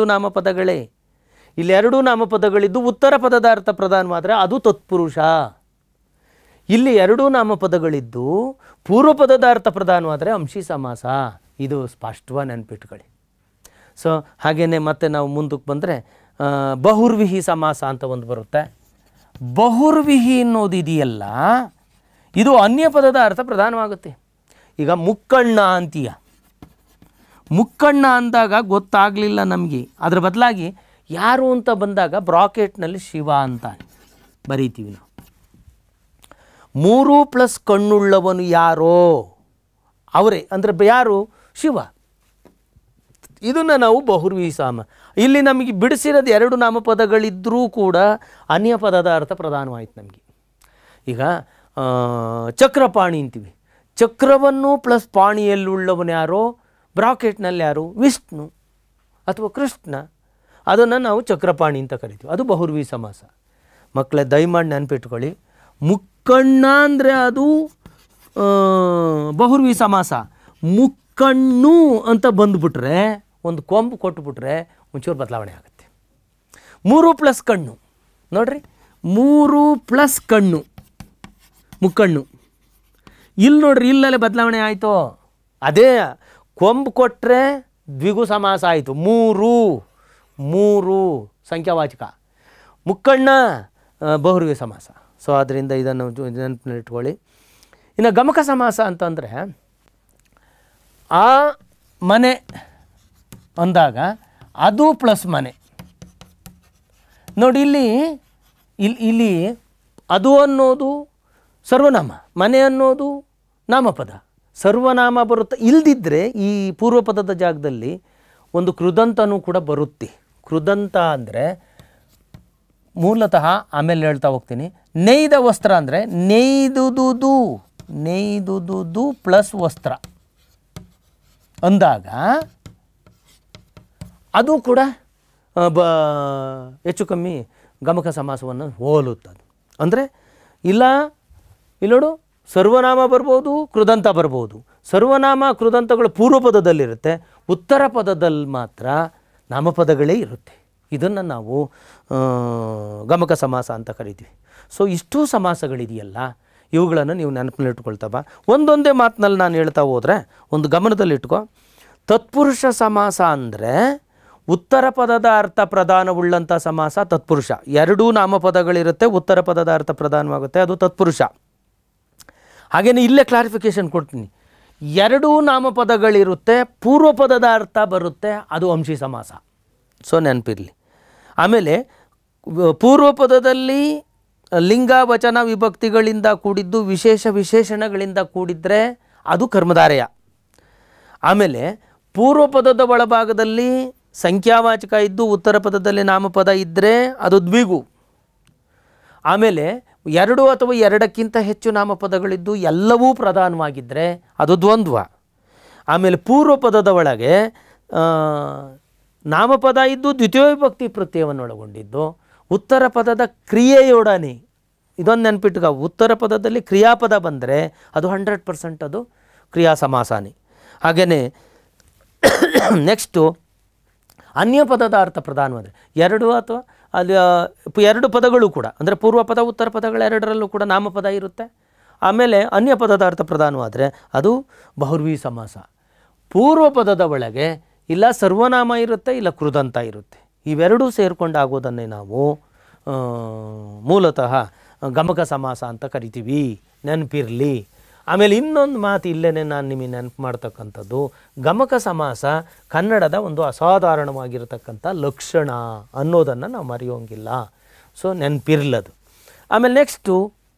ಇಲ್ಲಿ 2 ನಾಮಪದಗಳಿದ್ದು ಉತ್ತರ ಪದದ ಅರ್ಥ ಪ್ರಧಾನವಾದರೆ ಅದು ತತ್ಪುರುಷ. ಇಲ್ಲಿ 2 ನಾಮಪದಗಳಿದ್ದು ಪೂರ್ವ ಪದದ ಅರ್ಥ ಪ್ರಧಾನವಾದರೆ ಅಂಶಿ ಸಮಾಸ. ಇದು ಸ್ಪಷ್ಟವಾಗಿ ನೆನ್ಪಿಟ್ಕೊಳ್ಳಿ. ಸೊ ಹಾಗೆಯೇ ಮತ್ತೆ ನಾವು ಮುಂದಕ್ಕೆ ಬಂದರೆ ಬಹುರ್ವಿಹಿ ಸಮಾಸ ಅಂತ ಒಂದು ಬರುತ್ತೆ. ಬಹುರ್ವಿಹಿ ಅನ್ನೋದು ಇದೆಯಲ್ಲ, ಇದು ಅನ್ಯ ಪದದ ಅರ್ಥ ಪ್ರಧಾನವಾಗುತ್ತೆ. ಈಗ ಮುಕ್ಕಣ್ಣ ಅಂತೀಯ, ಮುಕ್ಕಣ್ಣ ಅಂದಾಗ ಗೊತ್ತಾಗಲಿಲ್ಲ ನಮಗೆ, ಅದರ ಬದಲಾಗಿ ಯಾರು ಅಂತ ಬಂದಾಗ ಬ್ರಾಕೆಟ್ನಲ್ಲಿ ಶಿವ ಅಂತ ಬರೀತೀವಿ ನಾವು. 3+ ಕಣ್ಣುಳ್ಳವನು ಯಾರೋ ಅವರೇ ಅಂದರೆ ಯಾರು? ಶಿವ. ಇದನ್ನು ನಾವು ಬಹುರ್ವಿ ಸಾಮ. ಇಲ್ಲಿ ನಮಗೆ ಬಿಡಿಸಿರೋದು 2 ನಾಮಪದಗಳಿದ್ದರೂ ಕೂಡ ಅನ್ಯ ಪದದ ಅರ್ಥ ಪ್ರಧಾನವಾಯಿತು ನಮಗೆ. ಈಗ ಚಕ್ರಪಾಣಿ ಅಂತೀವಿ, ಚಕ್ರವನ್ನು ಪ್ಲಸ್ ಪಾಣಿಯಲ್ಲುಳ್ಳವನು ಯಾರೋ, ಬ್ರಾಕೆಟ್ನಲ್ಲಿ ಯಾರು? ವಿಷ್ಣು ಅಥವಾ ಕೃಷ್ಣ. ಅದನ್ನು ನಾವು ಚಕ್ರಪಾಣಿ ಅಂತ ಕರಿತೀವಿ. ಅದು ಬಹುರ್ವಿ ಸಮಾಸ. ಮಕ್ಕಳೇ, ದಯಮಾಡಿ ನೆನಪಿಟ್ಕೊಳ್ಳಿ, ಮುಕ್ಕಣ್ಣ ಅಂದರೆ ಅದು ಬಹುರ್ವಿ ಸಮಾಸ. ಮುಕ್ಕಣ್ಣು ಅಂತ ಬಂದುಬಿಟ್ರೆ, ಒಂದು ಕೊಂಬು ಕೊಟ್ಟುಬಿಟ್ರೆ ಒಂಚೂರು ಬದಲಾವಣೆ ಆಗುತ್ತೆ. 3+ ಕಣ್ಣು ನೋಡ್ರಿ, 3+ ಕಣ್ಣು ಮುಕ್ಕಣ್ಣು. ಇಲ್ಲಿ ನೋಡ್ರಿ, ಇಲ್ಲಲ್ಲೇ ಬದಲಾವಣೆ ಆಯಿತು. ಅದೇ ಕೊಂಬು ಕೊಟ್ಟರೆ ದ್ವಿಗು ಸಮಾಸ ಆಯಿತು. 3 ಸಂಖ್ಯಾವಾಚಕ, ಮುಕ್ಕಣ್ಣ ಬಹುರ್ವಿ ಸಮಾಸ. ಸೊ ಆದ್ದರಿಂದ ಇದನ್ನು ನೆನಪಿನಲ್ಲಿಟ್ಕೊಳ್ಳಿ. ಇನ್ನು ಗಮಕ ಸಮಾಸ ಅಂತಂದರೆ, ಆ ಮನೆ ಅಂದಾಗ ಅದು ಪ್ಲಸ್ ಮನೆ. ನೋಡಿ, ಇಲ್ಲಿ ಅದು ಅನ್ನೋದು ಸರ್ವನಾಮ, ಮನೆ ಅನ್ನೋದು ನಾಮಪದ. ಸರ್ವನಾಮ ಬರುತ್ತೆ. ಇಲ್ದಿದ್ದರೆ ಈ ಪೂರ್ವ ಪದದ ಜಾಗದಲ್ಲಿ ಒಂದು ಕೃದಂತನೂ ಕೂಡ ಬರುತ್ತೆ. ಕೃದಂತ ಅಂದರೆ ಮೂಲತಃ, ಆಮೇಲೆ ಹೇಳ್ತಾ ಹೋಗ್ತೀನಿ, ನೇಯ್ದ ವಸ್ತ್ರ ಅಂದರೆ ನೇಯ್ದುದು ಪ್ಲಸ್ ವಸ್ತ್ರ ಅಂದಾಗ ಅದು ಕೂಡ ಹೆಚ್ಚು ಕಮ್ಮಿ ಗಮಕ ಸಮಾಸವನ್ನು ಹೋಲುತ್ತದೆ. ಅಂದರೆ ಇಲ್ಲೋಡು, ಸರ್ವನಾಮ ಬರ್ಬೋದು, ಕೃದಂತ ಬರ್ಬೋದು. ಸರ್ವನಾಮ ಕೃದಂತಗಳು ಪೂರ್ವ ಪದದಲ್ಲಿರುತ್ತೆ, ಉತ್ತರ ಪದದಲ್ಲಿ ಮಾತ್ರ ನಾಮಪದಗಳೇ ಇರುತ್ತೆ. ಇದನ್ನು ನಾವು ಗಮಕ ಸಮಾಸ ಅಂತ ಕರಿತೀವಿ. ಸೊ ಇಷ್ಟೂ ಸಮಾಸಗಳಿದೆಯಲ್ಲ, ಇವುಗಳನ್ನು ನೀವು ನೆನಪಿನಲ್ಲಿಟ್ಕೊಳ್ತಾವ. ಒಂದೊಂದೇ ಮಾತಿನಲ್ಲಿ ನಾನು ಹೇಳ್ತಾ ಹೋದರೆ ಒಂದು ಗಮನದಲ್ಲಿಟ್ಕೊ. ತತ್ಪುರುಷ ಸಮಾಸ ಅಂದರೆ ಉತ್ತರ ಪದದ ಅರ್ಥ ಪ್ರಧಾನವುಳ್ಳಂಥ ಸಮಾಸ ತತ್ಪುರುಷ. 2 ನಾಮಪದಗಳಿರುತ್ತೆ, ಉತ್ತರ ಪದದ ಅರ್ಥ ಪ್ರಧಾನವಾಗುತ್ತೆ, ಅದು ತತ್ಪುರುಷ. ಹಾಗೆಯೇ ಇಲ್ಲೇ ಕ್ಲಾರಿಫಿಕೇಷನ್ ಕೊಡ್ತೀನಿ. ಎರಡೂ ನಾಮಪದಗಳಿರುತ್ತೆ, ಪೂರ್ವ ಪದದ ಅರ್ಥ ಬರುತ್ತೆ, ಅದು ವಂಶಿ ಸಮಾಸ. ಸೊ ನೆನಪಿರಲಿ. ಆಮೇಲೆ ಪೂರ್ವ ಪದದಲ್ಲಿ ಲಿಂಗ ವಚನ ವಿಭಕ್ತಿಗಳಿಂದ ಕೂಡಿದ್ದು ವಿಶೇಷ ವಿಶೇಷಣಗಳಿಂದ ಕೂಡಿದರೆ ಅದು ಕರ್ಮಧಾರಯ. ಆಮೇಲೆ ಪೂರ್ವ ಪದದ ಒಳಭಾಗದಲ್ಲಿ ಸಂಖ್ಯಾವಾಚಕ ಇದ್ದು ಉತ್ತರ ಪದದಲ್ಲಿ ನಾಮಪದ ಇದ್ದರೆ ಅದು ದ್ವಿಗು. ಆಮೇಲೆ ಎರಡು ಅಥವಾ ಎರಡಕ್ಕಿಂತ ಹೆಚ್ಚು ನಾಮಪದಗಳಿದ್ದು ಎಲ್ಲವೂ ಪ್ರಧಾನವಾಗಿದ್ದರೆ ಅದು ದ್ವಂದ್ವ. ಆಮೇಲೆ ಪೂರ್ವ ಪದದ ಒಳಗೆ ನಾಮಪದ ಇದ್ದು ದ್ವಿತೀಯ ವಿಭಕ್ತಿ ಪ್ರತ್ಯಯವನ್ನು ಒಳಗೊಂಡಿದ್ದು, ಉತ್ತರ ಪದದ ಕ್ರಿಯೆಯೊಡನೆ, ಇದೊಂದು ನೆನಪಿಟ್ಗ, ಉತ್ತರ ಪದದಲ್ಲಿ ಕ್ರಿಯಾಪದ ಬಂದರೆ ಅದು 100% ಅದು ಕ್ರಿಯಾ ಸಮಾಸಾನಿ. ಹಾಗೆಯೇ ನೆಕ್ಸ್ಟು ಅನ್ಯ ಪದದ ಅರ್ಥ ಪ್ರಧಾನವಾದರೆ ಎರಡು ಅಥವಾ ಅಲ್ಲಿ ಎರಡು ಪದಗಳು ಕೂಡ, ಅಂದರೆ ಪೂರ್ವ ಪದ ಉತ್ತರ ಪದಗಳೆರಡರಲ್ಲೂ ಕೂಡ ನಾಮಪದ ಇರುತ್ತೆ. ಆಮೇಲೆ ಅನ್ಯ ಪದದ ಅರ್ಥ ಪ್ರಧಾನವಾದರೆ ಅದು ಬಹುರ್ವಿ ಸಮಾಸ. ಪೂರ್ವ ಪದದ ಒಳಗೆ ಇಲ್ಲ ಸರ್ವನಾಮ ಇರುತ್ತೆ, ಇಲ್ಲ ಕೃದಂತ ಇರುತ್ತೆ. ಇವೆರಡೂ ಸೇರಿಕೊಂಡಾಗೋದನ್ನೇ ನಾವು ಮೂಲತಃ ಗಮಕ ಸಮಾಸ ಅಂತ ಕರಿತೀವಿ, ನೆನಪಿರಲಿ. ಆಮೇಲೆ ಇನ್ನೊಂದು ಮಾತು ಇಲ್ಲೇ ನಾನು ನಿಮಗೆ ನೆನಪು ಮಾಡ್ತಕ್ಕಂಥದ್ದು, ಗಮಕ ಸಮಾಸ ಕನ್ನಡದ ಒಂದು ಅಸಾಧಾರಣವಾಗಿರತಕ್ಕಂಥ ಲಕ್ಷಣ ಅನ್ನೋದನ್ನು ನಾವು ಮರೆಯೋಂಗಿಲ್ಲ. ಸೊ ನೆನಪಿರ್ಲದು. ಆಮೇಲೆ ನೆಕ್ಸ್ಟು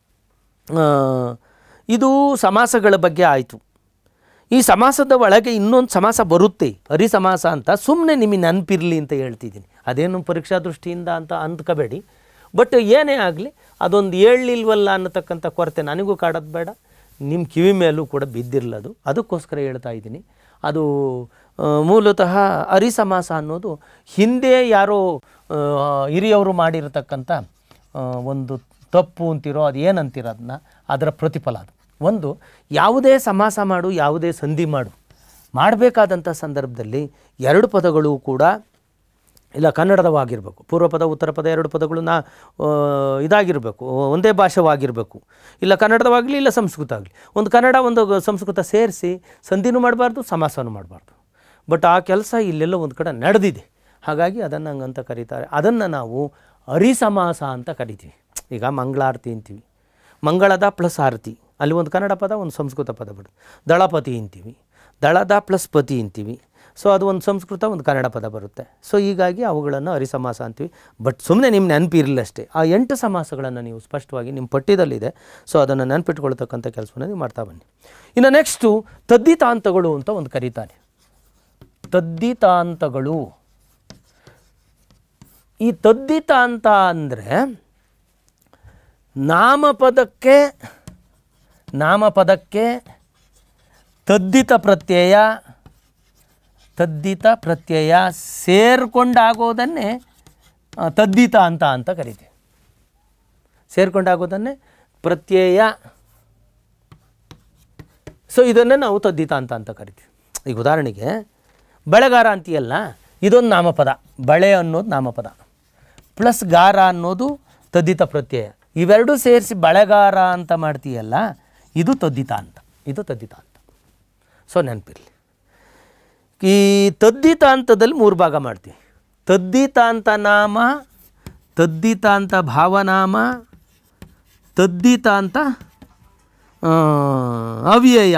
ಇದು ಸಮಾಸಗಳ ಬಗ್ಗೆ ಆಯಿತು. ಈ ಸಮಾಸದ ಒಳಗೆ ಇನ್ನೊಂದು ಸಮಾಸ ಬರುತ್ತೆ, ಹರಿ ಸಮಾಸ ಅಂತ. ಸುಮ್ಮನೆ ನಿಮಗೆ ನೆನಪಿರಲಿ ಅಂತ ಹೇಳ್ತಿದ್ದೀನಿ, ಅದೇನು ಪರೀಕ್ಷಾ ದೃಷ್ಟಿಯಿಂದ ಅಂತ ಅಂದ್ಕೋಬೇಡಿ. ಬಟ್ ಏನೇ ಆಗಲಿ ಅದೊಂದು ಹೇಳಲಿಲ್ವಲ್ಲ ಅನ್ನತಕ್ಕಂಥ ಕೊರತೆ ನನಗೂ ಕಾಡೋದು ಬೇಡ, ನಿಮ್ಮ ಕಿವಿ ಮೇಲೂ ಕೂಡ ಬಿದ್ದಿರಲದು. ಅದಕ್ಕೋಸ್ಕರ ಹೇಳ್ತಾ ಇದ್ದೀನಿ. ಅದು ಮೂಲತಃ ಹರಿ ಸಮಾಸ ಅನ್ನೋದು ಹಿಂದೆ ಯಾರೋ ಹಿರಿಯವರು ಮಾಡಿರತಕ್ಕಂಥ ಒಂದು ತಪ್ಪು ಅಂತಿರೋ ಅದು ಏನಂತೀರೋ ಅದರ ಪ್ರತಿಫಲ ಅದು. ಒಂದು, ಯಾವುದೇ ಸಮಾಸ ಮಾಡು, ಯಾವುದೇ ಸಂಧಿ ಮಾಡಬೇಕಾದಂಥ ಸಂದರ್ಭದಲ್ಲಿ ಎರಡು ಪದಗಳು ಕೂಡ ಇಲ್ಲ ಕನ್ನಡದವಾಗಿರಬೇಕು. ಪೂರ್ವ ಪದ ಉತ್ತರ ಪದ ಎರಡು ಪದಗಳು ಇದಾಗಿರಬೇಕು, ಒಂದೇ ಭಾಷೆವಾಗಿರಬೇಕು. ಇಲ್ಲ ಕನ್ನಡದವಾಗಲಿ ಇಲ್ಲ ಸಂಸ್ಕೃತ ಆಗಲಿ, ಒಂದು ಕನ್ನಡ ಒಂದು ಸಂಸ್ಕೃತ ಸೇರಿಸಿ ಸಂಧಿನೂ ಮಾಡಬಾರ್ದು, ಸಮಾಸನೂ ಮಾಡಬಾರ್ದು. ಬಟ್ ಆ ಕೆಲಸ ಇಲ್ಲೆಲ್ಲ ಒಂದು ಕಡೆ ನಡೆದಿದೆ. ಹಾಗಾಗಿ ಅದನ್ನು ಹಂಗಂತ ಕರೀತಾರೆ. ಅದನ್ನು ನಾವು ಹರಿ ಸಮಾಸ ಅಂತ ಕರಿತೀವಿ. ಈಗ ಮಂಗಳಾರತಿ ಅಂತೀವಿ, ಮಂಗಳದ ಪ್ಲಸ್ ಆರತಿ, ಅಲ್ಲಿ ಒಂದು ಕನ್ನಡ ಪದ ಒಂದು ಸಂಸ್ಕೃತ ಪದ ಬರುತ್ತೆ. ದಳಪತಿ ಅಂತೀವಿ, ದಳದ ಪ್ಲಸ್ ಪತಿ ಅಂತೀವಿ. ಸೊ ಅದು ಒಂದು ಸಂಸ್ಕೃತ ಒಂದು ಕನ್ನಡ ಪದ ಬರುತ್ತೆ. ಸೊ ಹೀಗಾಗಿ ಅವುಗಳನ್ನು ಹರಿ ಸಮಾಸ ಅಂತೀವಿ. ಬಟ್ ಸುಮ್ಮನೆ ನಿಮ್ಮ ನೆನಪಿರಲಿ ಅಷ್ಟೇ. ಆ 8 ಸಮಾಸಗಳನ್ನು ನೀವು ಸ್ಪಷ್ಟವಾಗಿ ನಿಮ್ಮ ಪಠ್ಯದಲ್ಲಿದೆ. ಸೊ ಅದನ್ನು ನೆನಪಿಟ್ಕೊಳ್ತಕ್ಕಂಥ ಕೆಲಸವನ್ನು ನೀವು ಮಾಡ್ತಾ ಬನ್ನಿ. ಇನ್ನು ನೆಕ್ಸ್ಟು ತದ್ದಿತಾಂತಗಳು ಅಂತ ಒಂದು ಕರೀತಾರೆ. ತದ್ದಿತಾಂತಗಳು. ಈ ತದ್ದಿತಾಂತ ಅಂದರೆ ನಾಮಪದಕ್ಕೆ ತದ್ದಿತ ಪ್ರತ್ಯಯ ಸೇರ್ಕೊಂಡಾಗೋದನ್ನೇ ತದ್ದಿತಾಂತ ಅಂತ ಕರಿತೀವಿ. ಸೇರ್ಕೊಂಡಾಗೋದನ್ನೇ ಪ್ರತ್ಯಯ. ಸೊ ಇದನ್ನೇ ನಾವು ತದ್ದಿತಾಂತ ಅಂತ ಕರಿತೀವಿ. ಈಗ ಉದಾಹರಣೆಗೆ ಬಳೆಗಾರ ಅಂತೀಯಲ್ಲ, ಇದೊಂದು ನಾಮಪದ. ಬಳೆ ಅನ್ನೋದು ನಾಮಪದ ಪ್ಲಸ್ ಗಾರ ಅನ್ನೋದು ತದ್ದಿತ ಪ್ರತ್ಯಯ. ಇವೆರಡೂ ಸೇರಿಸಿ ಬಳೆಗಾರ ಅಂತ ಮಾಡ್ತೀಯಲ್ಲ, ಇದು ತದ್ದಿತಾಂತ. ಇದು ತದ್ದಿತಾಂತ. ಸೊ ನೆನಪಿರಲಿ. ಈ ತದ್ದಿತಾಂತದಲ್ಲಿ 3 ಭಾಗ ಮಾಡ್ತೀವಿ. ತದ್ದಿತಾಂತ ನಾಮ, ತದ್ದಿತಾಂತ ಭಾವನಾಮ, ತದ್ದಿತಾಂತ ಅವ್ಯಯ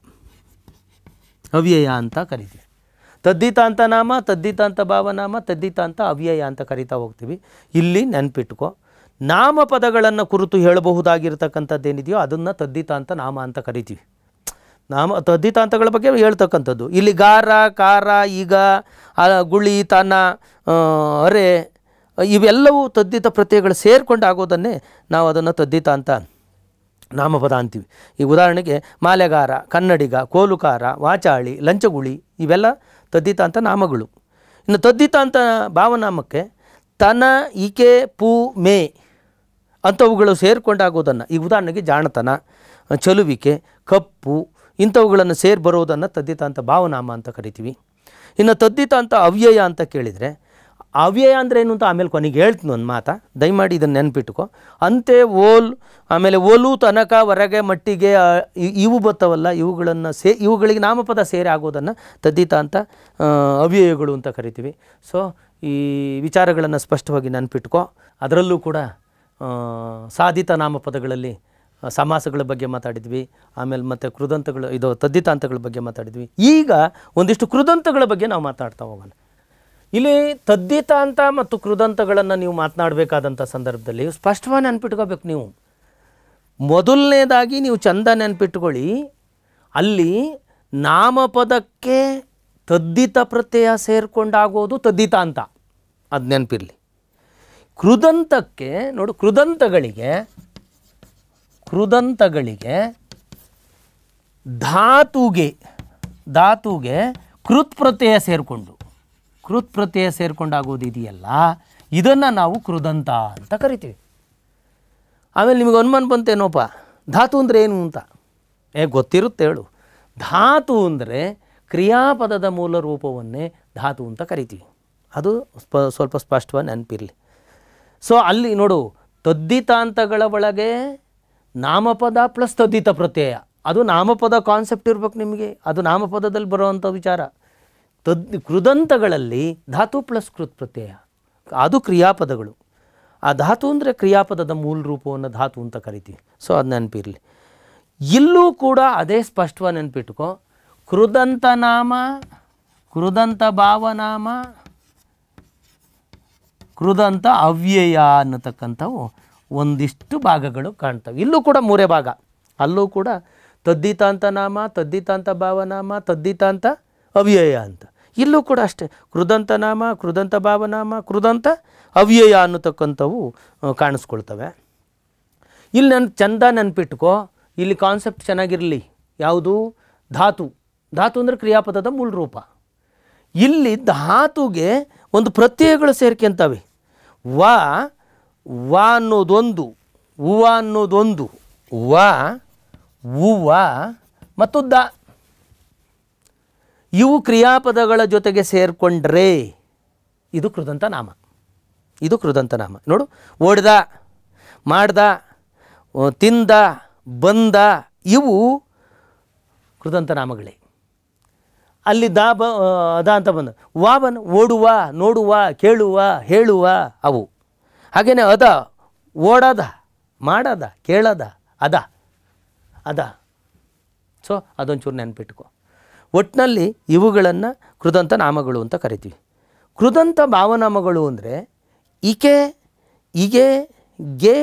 ಅಂತ ಕರಿತೀವಿ. ತದ್ದಿತಾಂತ ನಾಮ, ತದ್ದಿತಾಂತ ಭಾವನಾಮ, ತದ್ದಿತಾಂತ ಅವ್ಯಯ ಅಂತ ಕರಿತಾ ಹೋಗ್ತೀವಿ. ಇಲ್ಲಿ ನೆನಪಿಟ್ಕೋ, ನಾಮಪದಗಳನ್ನು ಕುರಿತು ಹೇಳಬಹುದಾಗಿರ್ತಕ್ಕಂಥದ್ದೇನಿದೆಯೋ ಅದನ್ನು ತದ್ದಿತಾಂತ ನಾಮ ಅಂತ ಕರಿತೀವಿ. ತದ್ದಿತಾಂತಗಳ ಬಗ್ಗೆ ಹೇಳ್ತಕ್ಕಂಥದ್ದು. ಇಲ್ಲಿ ಗಾರ, ಕಾರ, ಈಗ, ಗುಳಿ, ತನ, ಅರೆ ಇವೆಲ್ಲವೂ ತದ್ದಿತ ಪ್ರತ್ಯಯಗಳು ಸೇರಿಕೊಂಡು ಆಗೋದನ್ನೇ ನಾವು ಅದನ್ನು ತದ್ದಿತಾಂತ ನಾಮಪದ ಅಂತೀವಿ. ಈ ಉದಾಹರಣೆಗೆ ಮಾಲೆಗಾರ, ಕನ್ನಡಿಗ, ಕೋಲುಕಾರ, ವಾಚಾಳಿ, ಲಂಚಗುಳಿ ಇವೆಲ್ಲ ತದ್ದಿತಾಂತ ನಾಮಗಳು. ಇನ್ನು ತದ್ದಿತಾಂತ ಭಾವನಾಮಕ್ಕೆ ತನ, ಈಕೆ, ಪೂ, ಮೇ ಅಂಥವುಗಳು ಸೇರಿಕೊಂಡಾಗೋದನ್ನು, ಈ ಉದಾಹರಣೆಗೆ ಜಾಣತನ, ಚಲುವಿಕೆ, ಕಪ್ಪು ಇಂಥವುಗಳನ್ನು ಸೇರಿ ಬರೋದನ್ನು ತದ್ದಿತಾಂತ ಭಾವನಾಮ ಅಂತ ಕರಿತೀವಿ. ಇನ್ನು ತದ್ದಿತಾಂತ ಅವ್ಯಯ ಅಂತ ಕೇಳಿದರೆ, ಅವ್ಯಯ ಅಂದರೆ ಏನು ಅಂತ ಆಮೇಲೆ ಕೊನೆಗೆ ಹೇಳ್ತೀನಿ ಒಂದು ಮಾತಾ, ದಯಮಾಡಿ ಇದನ್ನು ನೆನಪಿಟ್ಕೊ. ಅಂತೆ, ಓಲ್, ಆಮೇಲೆ ಓಲು, ತನಕ, ಹೊರಗೆ, ಮಟ್ಟಿಗೆ ಇವು ಬರ್ತಾವಲ್ಲ, ಇವುಗಳಿಗೆ ನಾಮಪದ ಸೇರಿ ಆಗೋದನ್ನು ತದ್ದಿತಾಂತ ಅವ್ಯಯಗಳು ಅಂತ ಕರಿತೀವಿ. ಸೊ ಈ ವಿಚಾರಗಳನ್ನು ಸ್ಪಷ್ಟವಾಗಿ ನೆನಪಿಟ್ಕೊ. ಅದರಲ್ಲೂ ಕೂಡ ಸಾಧಿತ ನಾಮಪದಗಳಲ್ಲಿ ಸಮಾಸಗಳ ಬಗ್ಗೆ ಮಾತಾಡಿದ್ವಿ, ಆಮೇಲೆ ಮತ್ತು ಕೃದಂತಗಳು ಇದು ತದ್ದಿತಾಂತಗಳ ಬಗ್ಗೆ ಮಾತಾಡಿದ್ವಿ. ಈಗ ಒಂದಿಷ್ಟು ಕೃದಂತಗಳ ಬಗ್ಗೆ ನಾವು ಮಾತಾಡ್ತಾ ಹೋಗೋಣ. ಇಲ್ಲಿ ತದ್ದಿತಾಂತ ಮತ್ತು ಕೃದಂತಗಳನ್ನು ನೀವು ಮಾತನಾಡಬೇಕಾದಂಥ ಸಂದರ್ಭದಲ್ಲಿ ಸ್ಪಷ್ಟವಾಗಿ ನೆನ್ಪಿಟ್ಕೋಬೇಕು. ನೀವು ಮೊದಲನೇದಾಗಿ ನೀವು ಚಂದ ನೆನ್ಪಿಟ್ಕೊಳ್ಳಿ, ಅಲ್ಲಿ ನಾಮಪದಕ್ಕೆ ತದ್ದಿತ ಪ್ರತ್ಯಯ ಸೇರಿಕೊಂಡಾಗೋದು ತದ್ದಿತಾಂತ, ಅದು ನೆನಪಿರಲಿ. ಕೃದಂತಕ್ಕೆ ನೋಡು, ಕೃದಂತಗಳಿಗೆ ಧಾತುಗೆ ಕೃತ್ ಪ್ರತ್ಯಯ ಸೇರಿಕೊಂಡಾಗೋದು ಇದೆಯಲ್ಲ, ಇದನ್ನು ನಾವು ಕೃದಂತ ಅಂತ ಕರಿತೀವಿ. ಆಮೇಲೆ ನಿಮಗೆ ಅನುಮಾನ ಬಂತೇನೋಪ್ಪ, ಧಾತು ಅಂದರೆ ಏನು ಅಂತ? ಗೊತ್ತಿರುತ್ತೆ ಹೇಳು. ಧಾತು ಅಂದರೆ ಕ್ರಿಯಾಪದದ ಮೂಲ ರೂಪವನ್ನೇ ಧಾತು ಅಂತ ಕರಿತೀವಿ. ಅದು ಸ್ವಲ್ಪ ಸ್ಪಷ್ಟವಾಗಿ ನೆನಪಿರಲಿ. ಸೊ ಅಲ್ಲಿ ನೋಡು, ತದ್ದಿತಾಂತಗಳ ಒಳಗೆ ನಾಮಪದ ಪ್ಲಸ್ ತದ್ದಿತ ಪ್ರತ್ಯಯ, ಅದು ನಾಮಪದ ಕಾನ್ಸೆಪ್ಟ್ ಇರ್ಬೇಕು ನಿಮಗೆ, ಅದು ನಾಮಪದದಲ್ಲಿ ಬರುವಂಥ ವಿಚಾರ. ಕೃದಂತಗಳಲ್ಲಿ ಧಾತು ಪ್ಲಸ್ ಕೃತ್ ಪ್ರತ್ಯಯ, ಅದು ಕ್ರಿಯಾಪದಗಳು. ಆ ಧಾತು ಅಂದರೆ ಕ್ರಿಯಾಪದದ ಮೂಲ ರೂಪವನ್ನು ಧಾತು ಅಂತ ಕರಿತೀವಿ. ಸೊ ಅದು ನೆನಪಿರಲಿ. ಇಲ್ಲೂ ಕೂಡ ಅದೇ ಸ್ಪಷ್ಟವಾಗಿ ನೆನಪಿಟ್ಕೋ, ಕೃದಂತ ನಾಮ, ಕೃದಂತ ಭಾವನಾಮ, ಕೃದಂತ ಅವ್ಯಯ ಅನ್ನತಕ್ಕಂಥವು ಒಂದಿಷ್ಟು ಭಾಗಗಳು ಕಾಣ್ತವೆ. ಇಲ್ಲೂ ಕೂಡ ಮೂರೇ ಭಾಗ. ಅಲ್ಲೂ ಕೂಡ ತದ್ದಿತಾಂತ ನಾಮ, ತದ್ದಿತಾಂತ ಭಾವನಾಮ, ತದ್ದಿತಾಂತ ಅವ್ಯಯ ಅಂತ. ಇಲ್ಲೂ ಕೂಡ ಅಷ್ಟೇ, ಕೃದಂತ ನಾಮ, ಕೃದಂತ ಭಾವನಾಮ, ಕೃದಂತ ಅವ್ಯಯ ಅನ್ನತಕ್ಕಂಥವು ಕಾಣಿಸ್ಕೊಳ್ತವೆ. ಇಲ್ಲಿ ಚಂದ ನೆನ್ಪಿಟ್ಕೋ, ಇಲ್ಲಿ ಕಾನ್ಸೆಪ್ಟ್ ಚೆನ್ನಾಗಿರಲಿ. ಯಾವುದು? ಧಾತು. ಧಾತು ಅಂದರೆ ಕ್ರಿಯಾಪದದ ಮೂಲ ರೂಪ. ಇಲ್ಲಿ ಧಾತುಗೆ ಒಂದು ಪ್ರತ್ಯಯಗಳು ಸೇರ್ಕೊಂತವೆ. ವ ಅನ್ನೋದೊಂದು, ಉವ ಅನ್ನೋದೊಂದು, ಉವ ಮತ್ತು ದ, ಇವು ಕ್ರಿಯಾಪದಗಳ ಜೊತೆಗೆ ಸೇರಿಕೊಂಡ್ರೆ ಇದು ಕೃದಂತ ನಾಮ. ಇದು ಕೃದಂತ ನಾಮ. ನೋಡು, ಓಡ್ದ, ಮಾಡ್ದ, ತಿಂದ, ಬಂದ, ಇವು ಕೃದಂತ ನಾಮಗಳೇ. ಅಲ್ಲಿ ಅದ ಅಂತ ಬಂದ, ವಾಬನ್ ಓಡುವ, ನೋಡುವ, ಕೇಳುವ, ಹೇಳುವ, ಅವು. ಹಾಗೆಯೇ ಅದ, ಓಡದ, ಮಾಡದ, ಕೇಳದ, ಅದ. ಸೊ ಅದೊಂಚೂರು ನೆನಪಿಟ್ಕೋ. ಒಟ್ಟಿನಲ್ಲಿ ಇವುಗಳನ್ನು ಕೃದಂತ ನಾಮಗಳು ಅಂತ ಕರಿತೀವಿ. ಕೃದಂತ ಭಾವನಾಮಗಳು ಅಂದರೆ ಇಕೆ, ಇಗೆ, ಗೆ,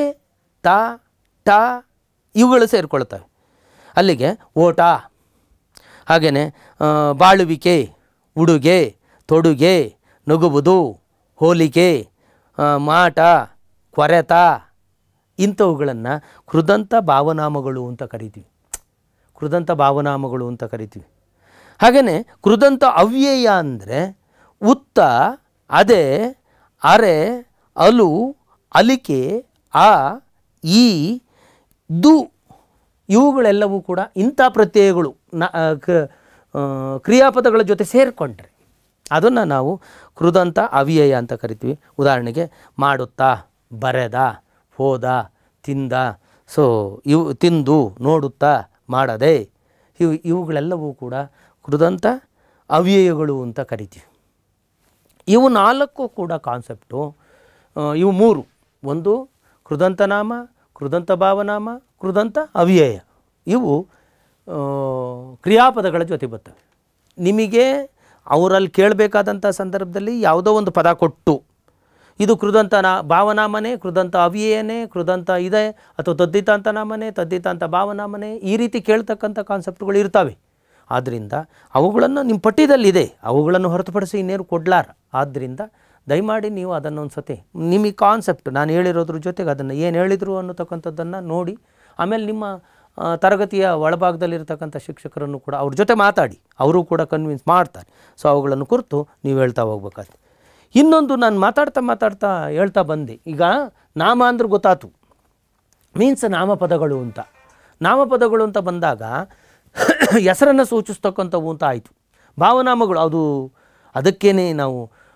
ಟ ಇವುಗಳು ಸೇರಿಕೊಳ್ತವೆ. ಅಲ್ಲಿಗೆ ಓಟ, ಹಾಗೆಯೇ ಬಾಳುವಿಕೆ, ಉಡುಗೆ, ತೊಡುಗೆ, ನಗುವುದು, ಹೋಲಿಕೆ, ಮಾಟ, ಕೊರೆತ, ಇಂಥವುಗಳನ್ನು ಕೃದಂತ ಭಾವನಾಮಗಳು ಅಂತ ಕರಿತೀವಿ. ಕೃದಂತ ಭಾವನಾಮಗಳು ಅಂತ ಕರಿತೀವಿ. ಹಾಗೆಯೇ ಕೃದಂತ ಅವ್ಯಯ ಅಂದರೆ ಉತ್ತ, ಅದೆ, ಅರೆ, ಅಲು, ಅಲಿಕೆ, ಆ, ಈ, ದು ಇವುಗಳೆಲ್ಲವೂ ಕೂಡ ಇಂಥ ಪ್ರತ್ಯಯಗಳು ಕ್ರಿಯಾಪದಗಳ ಜೊತೆ ಸೇರಿಕೊಂಡ್ರೆ ಅದನ್ನು ನಾವು ಕೃದಂತ ಅವ್ಯಯ ಅಂತ ಕರಿತೀವಿ. ಉದಾಹರಣೆಗೆ ಮಾಡುತ್ತಾ, ಬರೆದ, ಹೋದ, ತಿಂದ. ಸೊ ತಿಂದು, ನೋಡುತ್ತಾ, ಮಾಡದೆ, ಇವುಗಳೆಲ್ಲವೂ ಕೂಡ ಕೃದಂತ ಅವ್ಯಯಗಳು ಅಂತ ಕರಿತೀವಿ. ಇವು ನಾಲ್ಕು ಕೂಡ ಕಾನ್ಸೆಪ್ಟು. ಇವು ಮೂರು, ಒಂದು ಕೃದಂತ ನಾಮ, ಕೃದಂತ ಭಾವನಾಮ, ಕೃದಂತ ಅವ್ಯಯ. ಇವು ಕ್ರಿಯಾಪದಗಳ ಜೊತೆ ಬರ್ತವೆ. ನಿಮಗೆ ಅವರಲ್ಲಿ ಕೇಳಬೇಕಾದಂಥ ಸಂದರ್ಭದಲ್ಲಿ ಯಾವುದೋ ಒಂದು ಪದ ಕೊಟ್ಟು ಇದು ಕೃದಂತ ಭಾವನಾಮನೇ, ಕೃದಂತ ಅವ್ಯಯನೇ, ಕೃದಂತ ಇದೆ ಅಥವಾ ತದ್ದಿತಾಂತ ನಾಮನೇ, ತದ್ದಿತಾಂತ ಭಾವನಾಮನೇ, ಈ ರೀತಿ ಕೇಳ್ತಕ್ಕಂಥ ಕಾನ್ಸೆಪ್ಟ್ಗಳು ಇರ್ತವೆ. ಆದ್ದರಿಂದ ಅವುಗಳನ್ನು ನಿಮ್ಮ ಪಠ್ಯದಲ್ಲಿದೆ, ಅವುಗಳನ್ನು ಹೊರತುಪಡಿಸಿ ಇನ್ನೇನು ಕೊಡ್ಲಾರ. ಆದ್ದರಿಂದ ದಯಮಾಡಿ ನೀವು ಅದನ್ನೊಂದು ಸತಿ ನಿಮಗೆ ಕಾನ್ಸೆಪ್ಟ್ ನಾನು ಹೇಳಿರೋದ್ರ ಜೊತೆಗೆ ಅದನ್ನು ಏನು ಹೇಳಿದರು ಅನ್ನತಕ್ಕಂಥದ್ದನ್ನು ನೋಡಿ, ಆಮೇಲೆ ನಿಮ್ಮ ತರಗತಿಯ ಒಳಭಾಗದಲ್ಲಿರ್ತಕ್ಕಂಥ ಶಿಕ್ಷಕರನ್ನು ಕೂಡ ಅವ್ರ ಜೊತೆ ಮಾತಾಡಿ, ಅವರು ಕೂಡ ಕನ್ವಿನ್ಸ್ ಮಾಡ್ತಾರೆ. ಸೊ ಅವುಗಳನ್ನು ಕುರಿತು ನೀವು ಹೇಳ್ತಾ ಹೋಗ್ಬೇಕಾದ್ರೆ. ಇನ್ನೊಂದು ನಾನು ಮಾತಾಡ್ತಾ ಹೇಳ್ತಾ ಬಂದೆ. ಈಗ ನಾಮ ಅಂದ್ರೆ ಗೊತ್ತಾಯ್ತು, ಮೀನ್ಸ್ ನಾಮಪದಗಳು ಅಂತ. ನಾಮಪದಗಳು ಅಂತ ಬಂದಾಗ ಹೆಸರನ್ನು ಸೂಚಿಸ್ತಕ್ಕಂಥವು ಅಂತ ಆಯಿತು. ಭಾವನಾಮಗಳು ಅದು ಅದಕ್ಕೇನೆ ನಾವು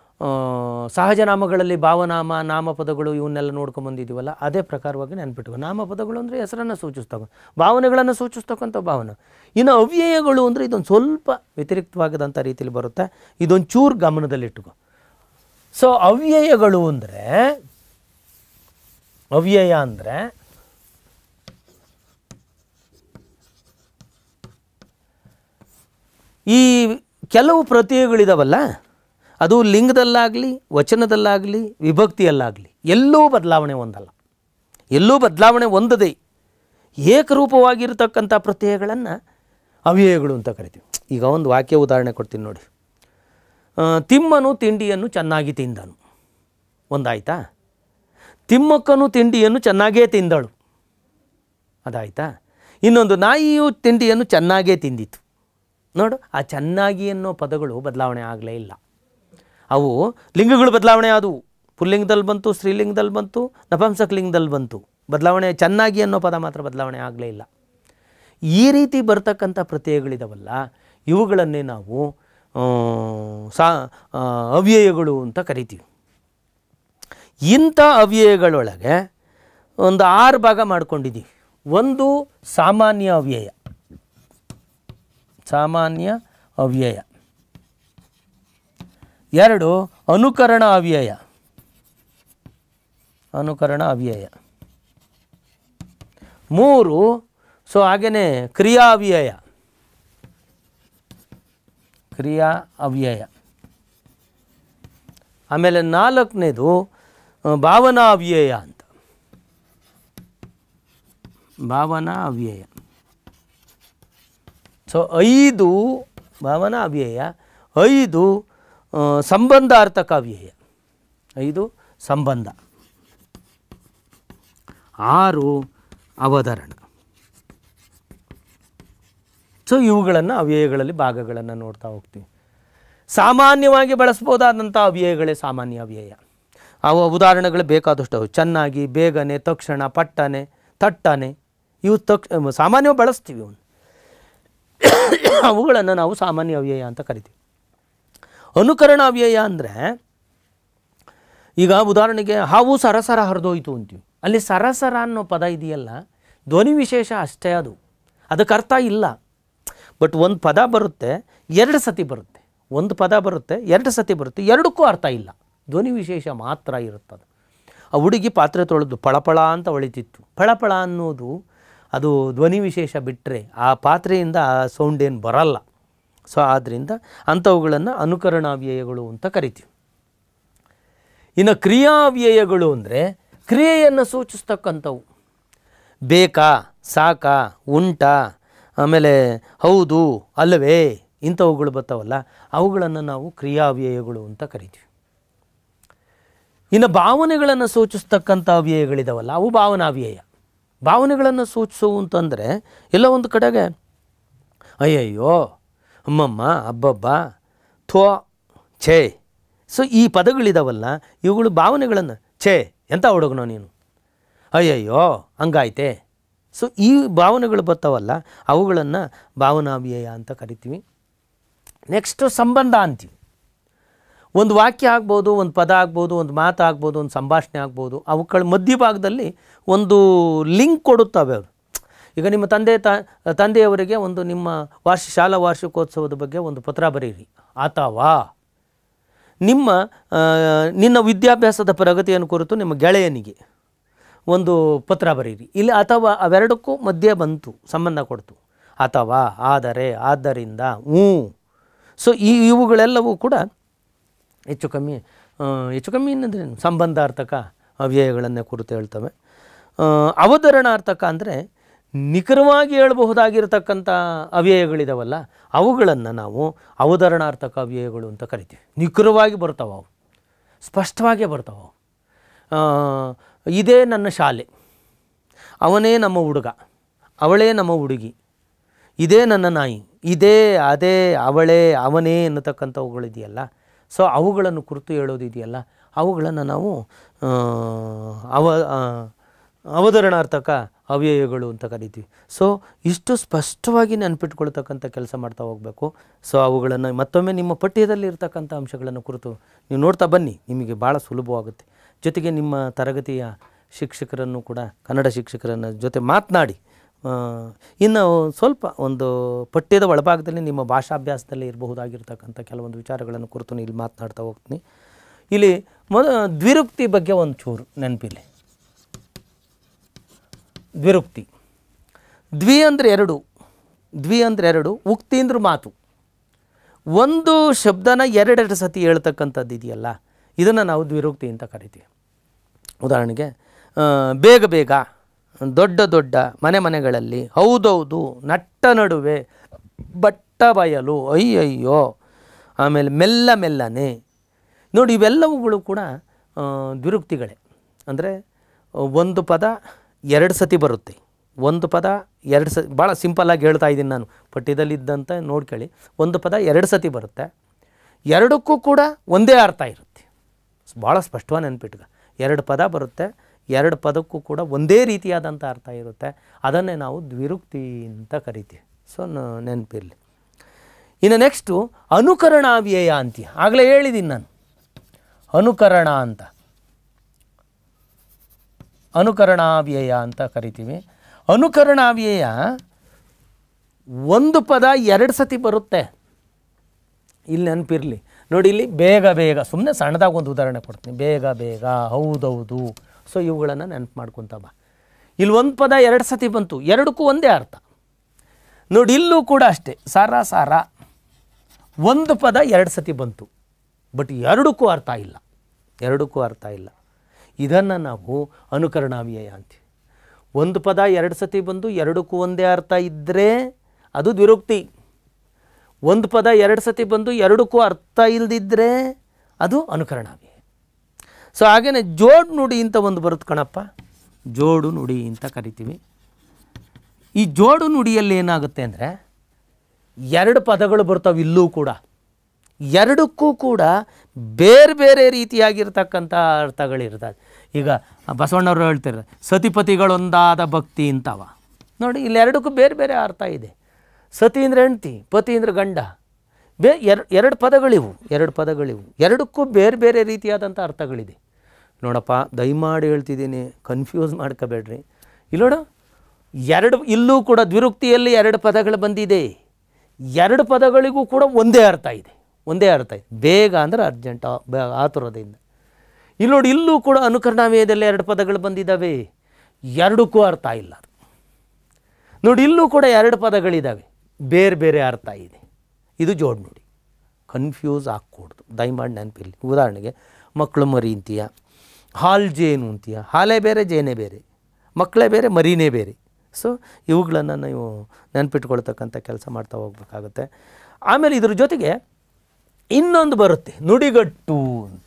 ಸಹಜ ನಾಮಗಳಲ್ಲಿ ಭಾವನಾಮ, ನಾಮಪದಗಳು ಇವನ್ನೆಲ್ಲ ನೋಡ್ಕೊಂಬಂದಿದ್ದೀವಲ್ಲ, ಅದೇ ಪ್ರಕಾರವಾಗಿ ನೆನ್ಪಿಟ್ಕೊ. ನಾಮಪದಗಳು ಅಂದರೆ ಹೆಸರನ್ನು ಸೂಚಿಸ್ತಕ್ಕ, ಭಾವನೆಗಳನ್ನು ಸೂಚಿಸ್ತಕ್ಕಂಥ ಭಾವನೆ. ಇನ್ನು ಅವ್ಯಯಗಳು ಅಂದರೆ ಇದೊಂದು ಸ್ವಲ್ಪ ವ್ಯತಿರಿಕ್ತವಾಗದಂಥ ರೀತಿಯಲ್ಲಿ ಬರುತ್ತೆ, ಇದೊಂದು ಚೂರು ಗಮನದಲ್ಲಿಟ್ಟುಕೊ. ಸೊ ಅವ್ಯಯಗಳು ಅಂದರೆ ಈ ಕೆಲವು ಪ್ರತ್ಯಯಗಳಿದಾವಲ್ಲ, ಅದು ಲಿಂಗದಲ್ಲಾಗಲಿ ವಚನದಲ್ಲಾಗಲಿ ವಿಭಕ್ತಿಯಲ್ಲಾಗಲಿ ಎಲ್ಲೂ ಬದಲಾವಣೆ ಹೊಂದಲ್ಲ. ಎಲ್ಲೂ ಬದಲಾವಣೆ ಹೊಂದದೆ ಏಕರೂಪವಾಗಿರ್ತಕ್ಕಂಥ ಪ್ರತ್ಯಯಗಳನ್ನು ಅವ್ಯಯಗಳು ಅಂತ ಕರಿತೀವಿ. ಈಗ ಒಂದು ವಾಕ್ಯ ಉದಾಹರಣೆ ಕೊಡ್ತೀನಿ ನೋಡಿ. ತಿಮ್ಮನು ತಿಂಡಿಯನ್ನು ಚೆನ್ನಾಗಿ ತಿಂದನು, ಒಂದಾಯ್ತಾ. ತಿಮ್ಮಕ್ಕನು ತಿಂಡಿಯನ್ನು ಚೆನ್ನಾಗೇ ತಿಂದಳು, ಅದಾಯ್ತಾ. ಇನ್ನೊಂದು, ನಾಯಿಯು ತಿಂಡಿಯನ್ನು ಚೆನ್ನಾಗೇ ತಿಂದಿತು. ನೋಡು, ಆ ಚೆನ್ನಾಗಿ ಅನ್ನೋ ಪದಗಳು ಬದಲಾವಣೆ ಆಗಲೇ ಇಲ್ಲ. ಅವು ಲಿಂಗಗಳು ಬದಲಾವಣೆ ಆದವು. ಪುಲ್ಲಿಂಗದಲ್ಲಿ ಬಂತು, ಸ್ತ್ರೀಲಿಂಗದಲ್ಲಿ ಬಂತು, ನಪುಂಸಕಲಿಂಗದಲ್ಲಿ ಬಂತು. ಬದಲಾವಣೆ ಚೆನ್ನಾಗಿ ಅನ್ನೋ ಪದ ಮಾತ್ರ ಬದಲಾವಣೆ ಆಗಲೇ ಇಲ್ಲ. ಈ ರೀತಿ ಬರ್ತಕ್ಕಂಥ ಪ್ರತ್ಯಯಗಳಿದಾವಲ್ಲ, ಇವುಗಳನ್ನೇ ನಾವು ಅವ್ಯಯಗಳು ಅಂತ ಕರಿತೀವಿ. ಇಂಥ ಅವ್ಯಯಗಳೊಳಗೆ ಒಂದು 6 ಭಾಗ ಮಾಡ್ಕೊಂಡಿದ್ದೀವಿ. ಒಂದು ಸಾಮಾನ್ಯ ಅವ್ಯಯ, ಸಾಮಾನ್ಯ ಅವ್ಯಯ. 2 ಅನುಕರಣ ಅವ್ಯಯ, ಅನುಕರಣ ಅವ್ಯಯ. 3 ಹಾಗೆಯೇ ಕ್ರಿಯಾ ಅವ್ಯಯ, ಕ್ರಿಯಾ ಅವ್ಯಯ. ಆಮೇಲೆ 4ನೇದು ಭಾವನಾ ಅವ್ಯಯ ಅಂತ, ಭಾವನಾ ಅವ್ಯಯ. 5 ಭಾವನಾ ಅವ್ಯಯ, 5 ಸಂಬಂಧಾರ್ಥಕ ಅವ್ಯಯ, 5 ಸಂಬಂಧ, 6 ಅವತರಣ. ಇವುಗಳನ್ನು ಅವ್ಯಯಗಳಲ್ಲಿ ಭಾಗಗಳನ್ನು ನೋಡ್ತಾ ಹೋಗ್ತೀವಿ. ಸಾಮಾನ್ಯವಾಗಿ ಬಳಸ್ಬೋದಾದಂಥ ಅವ್ಯಯಗಳೇ ಸಾಮಾನ್ಯ ಅವ್ಯಯ. ಅವು ಉದಾಹರಣೆಗಳು ಬೇಕಾದಷ್ಟು ಅವು. ಚೆನ್ನಾಗಿ, ಬೇಗನೆ, ತಕ್ಷಣ, ಪಟ್ಟನೆ, ತಟ್ಟನೆ, ಇವು ಸಾಮಾನ್ಯವಾಗಿ ಬಳಸ್ತೀವಿ. ಅವನು ಅವುಗಳನ್ನು ನಾವು ಸಾಮಾನ್ಯ ಅವ್ಯಯ ಅಂತ ಕರಿತೀವಿ. ಅನುಕರಣ ಅವ್ಯಯ ಅಂದರೆ, ಈಗ ಉದಾಹರಣೆಗೆ ಹಾವು ಸರಸರ ಹರಿದೋಯ್ತು ಅಂತೀವಿ. ಅಲ್ಲಿ ಸರಸರ ಅನ್ನೋ ಪದ ಇದೆಯಲ್ಲ, ಧ್ವನಿ ವಿಶೇಷ ಅಷ್ಟೇ, ಅದಕ್ಕೆ ಅರ್ಥ ಇಲ್ಲ. ಬಟ್ ಒಂದು ಪದ ಬರುತ್ತೆ, 2 ಸತಿ ಬರುತ್ತೆ. ಒಂದು ಪದ ಬರುತ್ತೆ, 2 ಸತಿ ಬರುತ್ತೆ, ಎರಡಕ್ಕೂ ಅರ್ಥ ಇಲ್ಲ, ಧ್ವನಿ ವಿಶೇಷ ಮಾತ್ರ ಇರುತ್ತದೆ. ಆ ಹುಡುಗಿ ಪಾತ್ರೆ ತೊಳೆದು ಫಳಫಳ ಅಂತ ಹೊಳಿತಿತ್ತು. ಫಳಫಳ ಅನ್ನೋದು ಅದು ಧ್ವನಿ ವಿಶೇಷ ಬಿಟ್ಟರೆ ಆ ಪಾತ್ರೆಯಿಂದ ಆ ಸೌಂಡ್ ಏನು ಬರಲ್ಲ. ಆದ್ದರಿಂದ ಅಂಥವುಗಳನ್ನು ಅನುಕರಣಾವ್ಯಯಗಳು ಅಂತ ಕರಿತೀವಿ. ಇನ್ನು ಕ್ರಿಯಾವ್ಯಯಗಳು ಅಂದರೆ ಕ್ರಿಯೆಯನ್ನು ಸೂಚಿಸ್ತಕ್ಕಂಥವು. ಬೇಕಾ, ಸಾಕಾ, ಉಂಟಾ, ಆಮೇಲೆ ಹೌದು, ಅಲ್ಲವೇ, ಇಂಥವುಗಳು ಬರ್ತಾವಲ್ಲ, ಅವುಗಳನ್ನು ನಾವು ಕ್ರಿಯಾವ್ಯಯಗಳು ಅಂತ ಕರಿತೀವಿ. ಇನ್ನು ಭಾವನೆಗಳನ್ನು ಸೂಚಿಸ್ತಕ್ಕಂಥ ಅವ್ಯಯಗಳಿದಾವಲ್ಲ, ಅವು ಭಾವನಾವ್ಯಯ. ಭಾವನೆಗಳನ್ನು ಸೂಚಿಸುವು ಅಂತಂದರೆ ಎಲ್ಲ ಒಂದು ಕಡೆಗೆ ಅಯ್ಯಯ್ಯೋ, ಅಮ್ಮಮ್ಮ, ಅಬ್ಬಬ್ಬ, ಥೋ, ಛೇ. ಈ ಪದಗಳಿದಾವಲ್ಲ, ಇವುಗಳು ಭಾವನೆಗಳನ್ನು, ಛೇ ಎಂಥ ಹುಡುಗನೋ ನೀನು, ಅಯ್ಯಯ್ಯೋ ಹಂಗಾಯ್ತೆ. ಈ ಭಾವನೆಗಳು ಬರ್ತಾವಲ್ಲ, ಅವುಗಳನ್ನು ಭಾವನಾವ್ಯಯ ಅಂತ ಕರಿತೀವಿ. ನೆಕ್ಸ್ಟು ಸಂಬಂಧ ಅಂತೀವಿ. ಒಂದು ವಾಕ್ಯ ಆಗ್ಬೋದು, ಒಂದು ಪದ ಆಗ್ಬೋದು, ಒಂದು ಮಾತು ಆಗ್ಬೋದು, ಒಂದು ಸಂಭಾಷಣೆ ಆಗ್ಬೋದು, ಅವುಗಳ ಮಧ್ಯಭಾಗದಲ್ಲಿ ಒಂದು ಲಿಂಕ್ ಕೊಡುತ್ತವೆ ಅವರು. ಈಗ ನಿಮ್ಮ ತಂದೆಯವರಿಗೆ ಒಂದು ನಿಮ್ಮ ಶಾಲಾ ವಾರ್ಷಿಕೋತ್ಸವದ ಬಗ್ಗೆ ಒಂದು ಪತ್ರ ಬರೀರಿ, ಅಥವಾ ನಿನ್ನ ವಿದ್ಯಾಭ್ಯಾಸದ ಪ್ರಗತಿಯನ್ನು ಕುರಿತು ನಿಮ್ಮ ಗೆಳೆಯನಿಗೆ ಒಂದು ಪತ್ರ ಬರೀರಿ. ಇಲ್ಲಿ ಅಥವಾ ಅವೆರಡಕ್ಕೂ ಮಧ್ಯೆ ಬಂತು, ಸಂಬಂಧ ಕೊಡ್ತು. ಅಥವಾ, ಆದರೆ, ಆದ್ದರಿಂದ, ಇವುಗಳೆಲ್ಲವೂ ಕೂಡ ಹೆಚ್ಚು ಕಮ್ಮಿ ಏನಂದರೆ ಸಂಬಂಧಾರ್ಥಕ ಅವ್ಯಯಗಳನ್ನೇ ಕುರಿತು ಹೇಳ್ತವೆ. ಅವತರಣಾರ್ಥಕ ಅಂದರೆ ನಿಖರವಾಗಿ ಹೇಳಬಹುದಾಗಿರ್ತಕ್ಕಂಥ ಅವ್ಯಯಗಳಿದಾವಲ್ಲ, ಅವುಗಳನ್ನು ನಾವು ಅವತರಣಾರ್ಥಕ ಅವ್ಯಯಗಳು ಅಂತ ಕರಿತೀವಿ. ನಿಖರವಾಗಿ ಬರ್ತಾವೆ, ಅವು ಸ್ಪಷ್ಟವಾಗೇ ಬರ್ತಾವೆ. ಇದೇ ನನ್ನ ಶಾಲೆ, ಅವನೇ ನಮ್ಮ ಹುಡುಗ, ಅವಳೇ ನಮ್ಮ ಹುಡುಗಿ, ಇದೇ ನನ್ನ ನಾಯಿ, ಇದೇ, ಅದೇ, ಅವಳೇ, ಅವನೇ ಎನ್ನತಕ್ಕಂಥವುಗಳಿದೆಯಲ್ಲ, ಅವುಗಳನ್ನು ಕುರಿತು ಹೇಳೋದಿದೆಯಲ್ಲ, ಅವುಗಳನ್ನು ನಾವು ಅವತರಣಾರ್ಥಕ ಅವ್ಯಯಗಳು ಅಂತ ಕರಿತೀವಿ. ಇಷ್ಟು ಸ್ಪಷ್ಟವಾಗಿ ನೆನಪಿಟ್ಕೊಳ್ತಕ್ಕಂಥ ಕೆಲಸ ಮಾಡ್ತಾ ಹೋಗಬೇಕು. ಅವುಗಳನ್ನು ಮತ್ತೊಮ್ಮೆ ನಿಮ್ಮ ಪಠ್ಯದಲ್ಲಿ ಇರ್ತಕ್ಕಂಥ ಅಂಶಗಳನ್ನು ಕುರಿತು ನೀವು ನೋಡ್ತಾ ಬನ್ನಿ, ನಿಮಗೆ ಭಾಳ ಸುಲಭವಾಗುತ್ತೆ. ಜೊತೆಗೆ ನಿಮ್ಮ ತರಗತಿಯ ಶಿಕ್ಷಕರನ್ನು ಕೂಡ, ಕನ್ನಡ ಶಿಕ್ಷಕರನ್ನ ಜೊತೆ ಮಾತನಾಡಿ, ಇನ್ನು ಸ್ವಲ್ಪ ಒಂದು ಪಠ್ಯದ ಒಳಭಾಗದಲ್ಲಿ ನಿಮ್ಮ ಭಾಷಾಭ್ಯಾಸದಲ್ಲಿ ಇರಬಹುದಾಗಿರ್ತಕ್ಕಂಥ ಕೆಲವೊಂದು ವಿಚಾರಗಳನ್ನು ಕುರಿತು ಇಲ್ಲಿ ಮಾತನಾಡ್ತಾ ಹೋಗ್ತೀನಿ. ಇಲ್ಲಿ ದ್ವಿರುಕ್ತಿ ಬಗ್ಗೆ ಒಂದು ಚೂರು ನೆನಪಿಲ್ಲ. ದ್ವಿರುಕ್ತಿ, ದ್ವಿ ಅಂದರೆ ಎರಡು, ಉಕ್ತಿ ಅಂದ್ರೆ ಮಾತು. ಒಂದು ಶಬ್ದನ ಎರಡೆರಡು ಸತಿ ಹೇಳ್ತಕ್ಕಂಥದ್ದು ಇದೆಯಲ್ಲ, ಇದನ್ನು ನಾವು ದ್ವಿರುಕ್ತಿ ಅಂತ ಕರಿತೀವಿ. ಉದಾಹರಣೆಗೆ ಬೇಗ ಬೇಗ, ದೊಡ್ಡ ದೊಡ್ಡ, ಮನೆ ಮನೆಗಳಲ್ಲಿ, ಹೌದೌದು, ನಟ್ಟ ನಡುವೆ, ಬಟ್ಟ ಬಯಲು, ಅಯ್ಯಯ್ಯೋ, ಆಮೇಲೆ ಮೆಲ್ಲ ಮೆಲ್ಲನೆ. ನೋಡಿ, ಇವೆಲ್ಲವುಗಳು ಕೂಡ ದ್ವಿರುಕ್ತಿಗಳೇ. ಅಂದರೆ ಒಂದು ಪದ ಎರಡು ಸತಿ ಬರುತ್ತೆ, ಒಂದು ಪದ ಎರಡು ಸತಿ. ಭಾಳ ಸಿಂಪಲ್ಲಾಗಿ ಹೇಳ್ತಾ ಇದ್ದೀನಿ ನಾನು, ಪಠ್ಯದಲ್ಲಿದ್ದಂಥ ನೋಡ್ಕೊಳ್ಳಿ. ಒಂದು ಪದ ಎರಡು ಸತಿ ಬರುತ್ತೆ, ಎರಡಕ್ಕೂ ಕೂಡ ಒಂದೇ ಅರ್ಥ ಇರುತ್ತೆ. ಭಾಳ ಸ್ಪಷ್ಟವಾಗಿ ನೆನ್ಪಿಟ್ಗ. ಎರಡು ಪದ ಬರುತ್ತೆ, ಎರಡು ಪದಕ್ಕೂ ಕೂಡ ಒಂದೇ ರೀತಿಯಾದಂಥ ಅರ್ಥ ಇರುತ್ತೆ. ಅದನ್ನೇ ನಾವು ದ್ವಿರುಕ್ತಿ ಅಂತ ಕರಿತೀವಿ. ಸೊ ನೆನಪಿರಲಿ. ಇನ್ನು ನೆಕ್ಸ್ಟು ಅನುಕರಣಾವ್ಯಯ ಅಂತೀಯ. ಆಗಲೇ ಹೇಳಿದ್ದೀನಿ ನಾನು, ಅನುಕರಣ ಅಂತ, ಅನುಕರಣಾವ್ಯಯ ಅಂತ ಕರಿತೀವಿ. ಅನುಕರಣಾವ್ಯಯ ಒಂದು ಪದ ಎರಡು ಸತಿ ಬರುತ್ತೆ. ಇಲ್ಲಿ ನೆನಪಿರಲಿ ನೋಡಿ, ಇಲ್ಲಿ ಬೇಗ ಬೇಗ, ಸುಮ್ಮನೆ ಸಣ್ಣದಾಗಿ ಒಂದು ಉದಾಹರಣೆ ಕೊಡ್ತೀನಿ. ಬೇಗ ಬೇಗ, ಹೌದೌದು. ಸೊ ಇವುಗಳನ್ನು ನೆನಪು ಮಾಡ್ಕೊತ ಬಾ. ಇಲ್ಲಿ ಒಂದು ಪದ ಎರಡು ಸತಿ ಬಂತು, ಎರಡಕ್ಕೂ ಒಂದೇ ಅರ್ಥ. ನೋಡಿ, ಇಲ್ಲೂ ಕೂಡ ಅಷ್ಟೇ, ಸಾರ ಸಾರ, ಒಂದು ಪದ ಎರಡು ಸತಿ ಬಂತು, ಬಟ್ ಎರಡಕ್ಕೂ ಅರ್ಥ ಇಲ್ಲ, ಎರಡಕ್ಕೂ ಅರ್ಥ ಇಲ್ಲ. ಇದನ್ನು ನಾವು ಅನುಕರಣಾವ್ಯಯ ಅಂತೀವಿ. ಒಂದು ಪದ ಎರಡು ಸತಿ ಬಂದು ಎರಡಕ್ಕೂ ಒಂದೇ ಅರ್ಥ ಇದ್ದರೆ ಅದು ದ್ವಿರುಕ್ತಿ. ಒಂದು ಪದ ಎರಡು ಸತಿ ಬಂದು ಎರಡಕ್ಕೂ ಅರ್ಥ ಇಲ್ಲದಿದ್ದರೆ ಅದು ಅನುಕರಣಾವ್ಯಯ. ಸೊ ಹಾಗೆಯೇ ಜೋಡು ನುಡಿ ಅಂತ ಒಂದು ಬರುತ್ತೆ ಕಣಪ್ಪ, ಜೋಡು ನುಡಿ ಅಂತ ಕರಿತೀವಿ. ಈ ಜೋಡು ನುಡಿಯಲ್ಲಿ ಏನಾಗುತ್ತೆ ಅಂದರೆ, ಎರಡು ಪದಗಳು ಬರ್ತಾವೆ. ಇಲ್ಲೂ ಕೂಡ ಎರಡಕ್ಕೂ ಕೂಡ ಬೇರೆ ಬೇರೆ ರೀತಿಯಾಗಿರ್ತಕ್ಕಂಥ ಅರ್ಥಗಳಿರ್ತದೆ. ಈಗ ಬಸವಣ್ಣವರು ಹೇಳ್ತಾರೆ, ಸತಿಪತಿಗಳೊಂದಾದ ಭಕ್ತಿ ಅಂತವ. ನೋಡಿ, ಇಲ್ಲಿ ಎರಡಕ್ಕೂ ಬೇರೆ ಬೇರೆ ಅರ್ಥ ಇದೆ. ಸತಿ ಅಂದರೆ ಹೆಂಡ್ತಿ, ಪತಿ ಅಂದರೆ ಗಂಡ. ಎರಡು ಪದಗಳಿವು, ಎರಡು ಪದಗಳಿವು, ಎರಡಕ್ಕೂ ಬೇರೆ ಬೇರೆ ರೀತಿಯಾದಂಥ ಅರ್ಥಗಳಿದೆ. ನೋಡಪ್ಪ, ದಯಮಾಡಿ ಹೇಳ್ತಿದ್ದೀನಿ, ಕನ್ಫ್ಯೂಸ್ ಮಾಡ್ಕೋಬೇಡ್ರಿ. ಇಲ್ಲಿ ನೋಡು, ಇಲ್ಲೂ ಕೂಡ ದ್ವಿರುಕ್ತಿಯಲ್ಲಿ ಎರಡು ಪದಗಳು ಬಂದಿದೆ. ಎರಡು ಪದಗಳಿಗೂ ಕೂಡ ಒಂದೇ ಅರ್ಥ ಇದೆ, ಒಂದೇ ಅರ್ಥ ಇದೆ. ಬೇಗ ಅಂದರೆ ಅರ್ಜೆಂಟ್, ಆತುರದಿಂದ. ಇಲ್ಲಿ ನೋಡಿ, ಇಲ್ಲೂ ಕೂಡ ಅನುಕರಣಾವ್ಯಯದಲ್ಲಿ ಎರಡು ಪದಗಳು ಬಂದಿದ್ದಾವೆ, ಎರಡಕ್ಕೂ ಅರ್ಥ ಇಲ್ಲ. ನೋಡಿ, ಇಲ್ಲೂ ಕೂಡ ಎರಡು ಪದಗಳಿದ್ದಾವೆ, ಬೇರೆ ಬೇರೆ ಅರ್ಥ ಇದೆ. ಇದು ಜೋಡು ನುಡಿ. ಕನ್ಫ್ಯೂಸ್ ಆಗ್ಕೂಡ್ದು, ದಯಮಾಡಿ ನೆನಪಿರಲಿ. ಉದಾಹರಣೆಗೆ ಮಕ್ಕಳು ಮರಿ ಅಂತೀಯ, ಹಾಲು ಜೇನು ಅಂತೀಯ. ಹಾಲೇ ಬೇರೆ, ಜೇನೇ ಬೇರೆ, ಮಕ್ಕಳೇ ಬೇರೆ, ಮರಿನೇ ಬೇರೆ. ಸೊ ಇವುಗಳನ್ನು ನೀವು ನೆನಪಿಟ್ಕೊಳ್ತಕ್ಕಂಥ ಕೆಲಸ ಮಾಡ್ತಾ ಹೋಗ್ಬೇಕಾಗುತ್ತೆ. ಆಮೇಲೆ ಇದ್ರ ಜೊತೆಗೆ ಇನ್ನೊಂದು ಬರುತ್ತೆ, ನುಡಿಗಟ್ಟು ಅಂತ.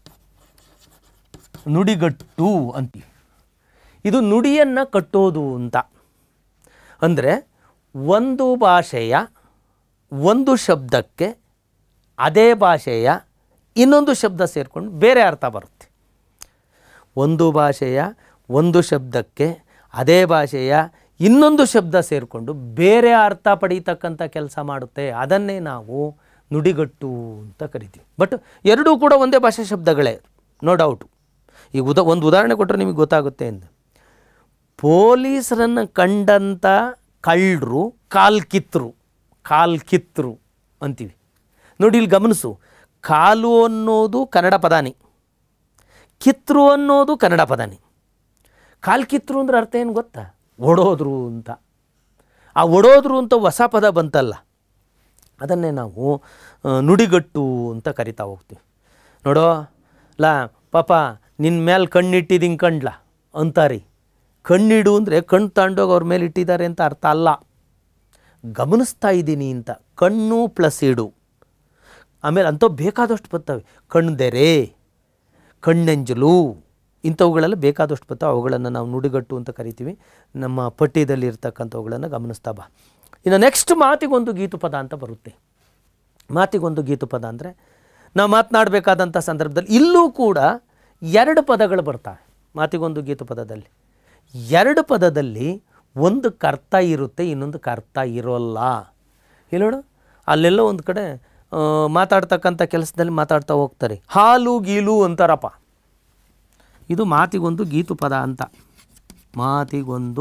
ನುಡಿಗಟ್ಟು ಅಂತೀವಿ. ಇದು ನುಡಿಯನ್ನು ಕಟ್ಟೋದು ಅಂತ. ಅಂದರೆ ಒಂದು ಭಾಷೆಯ ಒಂದು ಶಬ್ದಕ್ಕೆ ಅದೇ ಭಾಷೆಯ ಇನ್ನೊಂದು ಶಬ್ದ ಸೇರಿಕೊಂಡು ಬೇರೆ ಅರ್ಥ ಬರುತ್ತೆ. ಒಂದು ಭಾಷೆಯ ಒಂದು ಶಬ್ದಕ್ಕೆ ಅದೇ ಭಾಷೆಯ ಇನ್ನೊಂದು ಶಬ್ದ ಸೇರಿಕೊಂಡು ಬೇರೆ ಅರ್ಥ ಪಡೀತಕ್ಕಂಥ ಕೆಲಸ ಮಾಡುತ್ತೆ. ಅದನ್ನೇ ನಾವು ನುಡಿಗಟ್ಟು ಅಂತ ಕರಿತೀವಿ. ಬಟ್ ಎರಡೂ ಕೂಡ ಒಂದೇ ಭಾಷೆ ಶಬ್ದಗಳೇ, ನೋ ಡೌಟು. ಈಗ ಒಂದು ಉದಾಹರಣೆ ಕೊಟ್ಟರೆ ನಿಮಗೆ ಗೊತ್ತಾಗುತ್ತೆ ಎಂದು. ಪೊಲೀಸರನ್ನು ಕಂಡಂಥ ಕಳ್ಳರು ಕಾಲ್ ಕಿತ್ತರು ಅಂತೀವಿ. ನೋಡಿ, ಇಲ್ಲಿ ಗಮನಿಸು, ಕಾಲು ಅನ್ನೋದು ಕನ್ನಡ ಪದಾನಿ, ಕಿತ್ತರು ಅನ್ನೋದು ಕನ್ನಡ ಪದಾನಿ. ಕಿತ್ತರು ಅಂದ್ರೆ ಅರ್ಥ ಏನು ಗೊತ್ತಾ? ಒಡೋದ್ರು ಅಂತ. ಆ ಒಡೋದ್ರು ಅಂತ ಹೊಸ ಪದ ಬಂತಲ್ಲ, ಅದನ್ನೇ ನಾವು ನುಡಿಗಟ್ಟು ಅಂತ ಕರಿತಾ ಹೋಗ್ತೀವಿ. ನೋಡೋ ಪಾಪ ನಿನ್ನ ಮೇಲೆ ಕಣ್ಣಿಟ್ಟಿದ್ದೀನಿ ಕಂಡ್ಲ ಅಂತಾರಿ. ಕಣ್ಣಿಡು ಅಂದರೆ ಕಣ್ಣು ತಾಂಡೋಗಿ ಅವ್ರ ಮೇಲೆ ಇಟ್ಟಿದ್ದಾರೆ ಅಂತ ಅರ್ಥ ಅಲ್ಲ, ಗಮನಿಸ್ತಾ ಇದ್ದೀನಿ ಅಂತ. ಕಣ್ಣು ಪ್ಲಸ್ ಇಡು. ಆಮೇಲೆ ಅಂಥವು ಬೇಕಾದಷ್ಟು ಬರ್ತವೆ. ಕಣ್ದೆರೆ, ಕಣ್ಣೆಂಜಲು, ಇಂಥವುಗಳೆಲ್ಲ ಬೇಕಾದಷ್ಟು ಬರ್ತಾವೆ. ಅವುಗಳನ್ನು ನಾವು ನುಡಿಗಟ್ಟು ಅಂತ ಕರಿತೀವಿ. ನಮ್ಮ ಪಠ್ಯದಲ್ಲಿ ಇರ್ತಕ್ಕಂಥವುಗಳನ್ನು ಗಮನಿಸ್ತಾ ಬಾ. ಇನ್ನು ನೆಕ್ಸ್ಟ್ ಮಾತಿಗೊಂದು ಗೀತು ಪದ ಅಂತ ಬರುತ್ತೆ. ಮಾತಿಗೊಂದು ಗೀತು ಪದ ಅಂದರೆ ನಾವು ಮಾತನಾಡಬೇಕಾದಂಥ ಸಂದರ್ಭದಲ್ಲಿ ಇಲ್ಲೂ ಕೂಡ ಎರಡು ಪದಗಳು ಬರ್ತಾವೆ. ಮಾತಿಗೊಂದು ಗೀತು ಪದದಲ್ಲಿ ಎರಡು ಪದದಲ್ಲಿ ಒಂದು ಅರ್ಥ ಇರುತ್ತೆ, ಇನ್ನೊಂದು ಅರ್ಥ ಇರೋಲ್ಲ. ಇಲ್ಲಿ ನೋಡು, ಅಲ್ಲೆಲ್ಲ ಒಂದು ಕಡೆ ಮಾತಾಡ್ತಕ್ಕಂಥ ಕೆಲಸದಲ್ಲಿ ಮಾತಾಡ್ತಾ ಹೋಗ್ತಾರೆ. ಹಾಲು ಗೀಲು ಅಂತಾರಪ್ಪ. ಇದು ಮಾತಿಗೊಂದು ಗೀತು ಪದ ಅಂತ. ಮಾತಿಗೊಂದು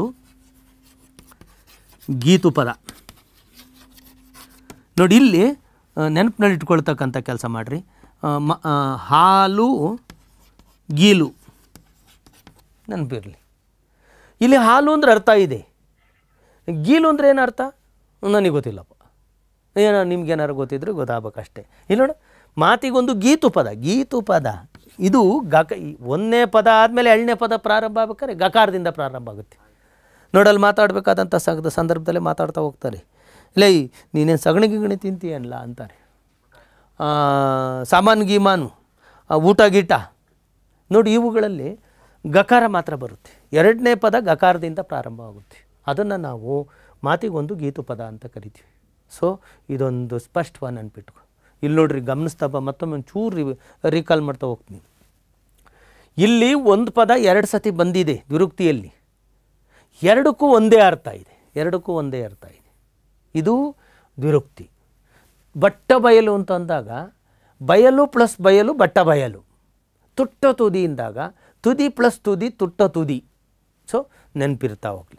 ಗೀತು ಪದ ನೋಡಿ, ಇಲ್ಲಿ ನೆನಪಿನಲ್ಲಿ ಇಟ್ಕೊಳ್ತಕ್ಕಂಥ ಕೆಲಸ ಮಾಡಿರಿ. ಹಾಲು ಗೀಲು ನೆನಪಿರಲಿ. ಇಲ್ಲಿ ಹಾಲು ಅಂದರೆ ಅರ್ಥ ಇದೆ, ಗೀಲು ಅಂದರೆ ಏನು ಅರ್ಥ ನನಗೆ ಗೊತ್ತಿಲ್ಲಪ್ಪ. ಏನೋ ನಿಮ್ಗೇನಾರು ಗೊತ್ತಿದ್ರೆ ಗೊತ್ತಾಗಬೇಕಷ್ಟೇ. ಇಲ್ಲಿ ನೋಡು, ಮಾತಿಗೊಂದು ಗೀತು ಪದ ಇದು ಒಂದನೇ ಪದ ಆದಮೇಲೆ 2ನೇ ಪದ ಪ್ರಾರಂಭ ಆಗ್ಬೇಕಾದ್ರೆ ಗಕಾರದಿಂದ ಪ್ರಾರಂಭ ಆಗುತ್ತೆ. ನೋಡಲ್ಲಿ ಮಾತಾಡಬೇಕಾದಂಥ ಸಂದರ್ಭದಲ್ಲೇ ಮಾತಾಡ್ತಾ ಹೋಗ್ತಾರೆ. ಲೇ ನೀನೇನು ಸಗಣಿ ಗಿಗಣಿ ತಿಂತೀಯಲ್ಲ ಅಂತಾರೆ. ಸಾಮಾನು ಗೀಮಾನು, ಊಟ ಗೀಟ ನೋಡಿ, ಇವುಗಳಲ್ಲಿ ಗಕಾರ ಮಾತ್ರ ಬರುತ್ತೆ. 2ನೇ ಪದ ಗಕಾರದಿಂದ ಪ್ರಾರಂಭ ಆಗುತ್ತೆ. ಅದನ್ನು ನಾವು ಮಾತಿಗೊಂದು ಗೀತು ಪದ ಅಂತ ಕರಿತೀವಿ. ಸೊ ಇದೊಂದು ಸ್ಪಷ್ಟವಾಗಿ ನೆನ್ಪಿಟ್ಕೊ. ಇಲ್ಲಿ ನೋಡ್ರಿ, ಗಮನಿಸ್ತಾ ಮತ್ತೊಮ್ಮೆ ಒಂಚೂರು ರೀಕಾಲ್ ಮಾಡ್ತಾ ಹೋಗ್ತೀನಿ. ಇಲ್ಲಿ ಒಂದು ಪದ 2 ಸತಿ ಬಂದಿದೆ ದ್ವಿರುಕ್ತಿಯಲ್ಲಿ, ಎರಡಕ್ಕೂ ಒಂದೇ ಅರ್ಥ ಇದೆ. ಇದು ದ್ವಿರುಕ್ತಿ. ಬಟ್ಟ ಬಯಲು ಅಂತ ಅಂದಾಗ ಬಯಲು ಪ್ಲಸ್ ಬಯಲು ಬಟ್ಟ ಬಯಲು. ತುಟ್ಟ ತುದಿ ಇಂದಾಗ ತುದಿ ಪ್ಲಸ್ ತುದಿ ತುಟ್ಟ ತುದಿ. ಸೊ ನೆನಪಿರ್ತಾ ಹೋಗಲಿ.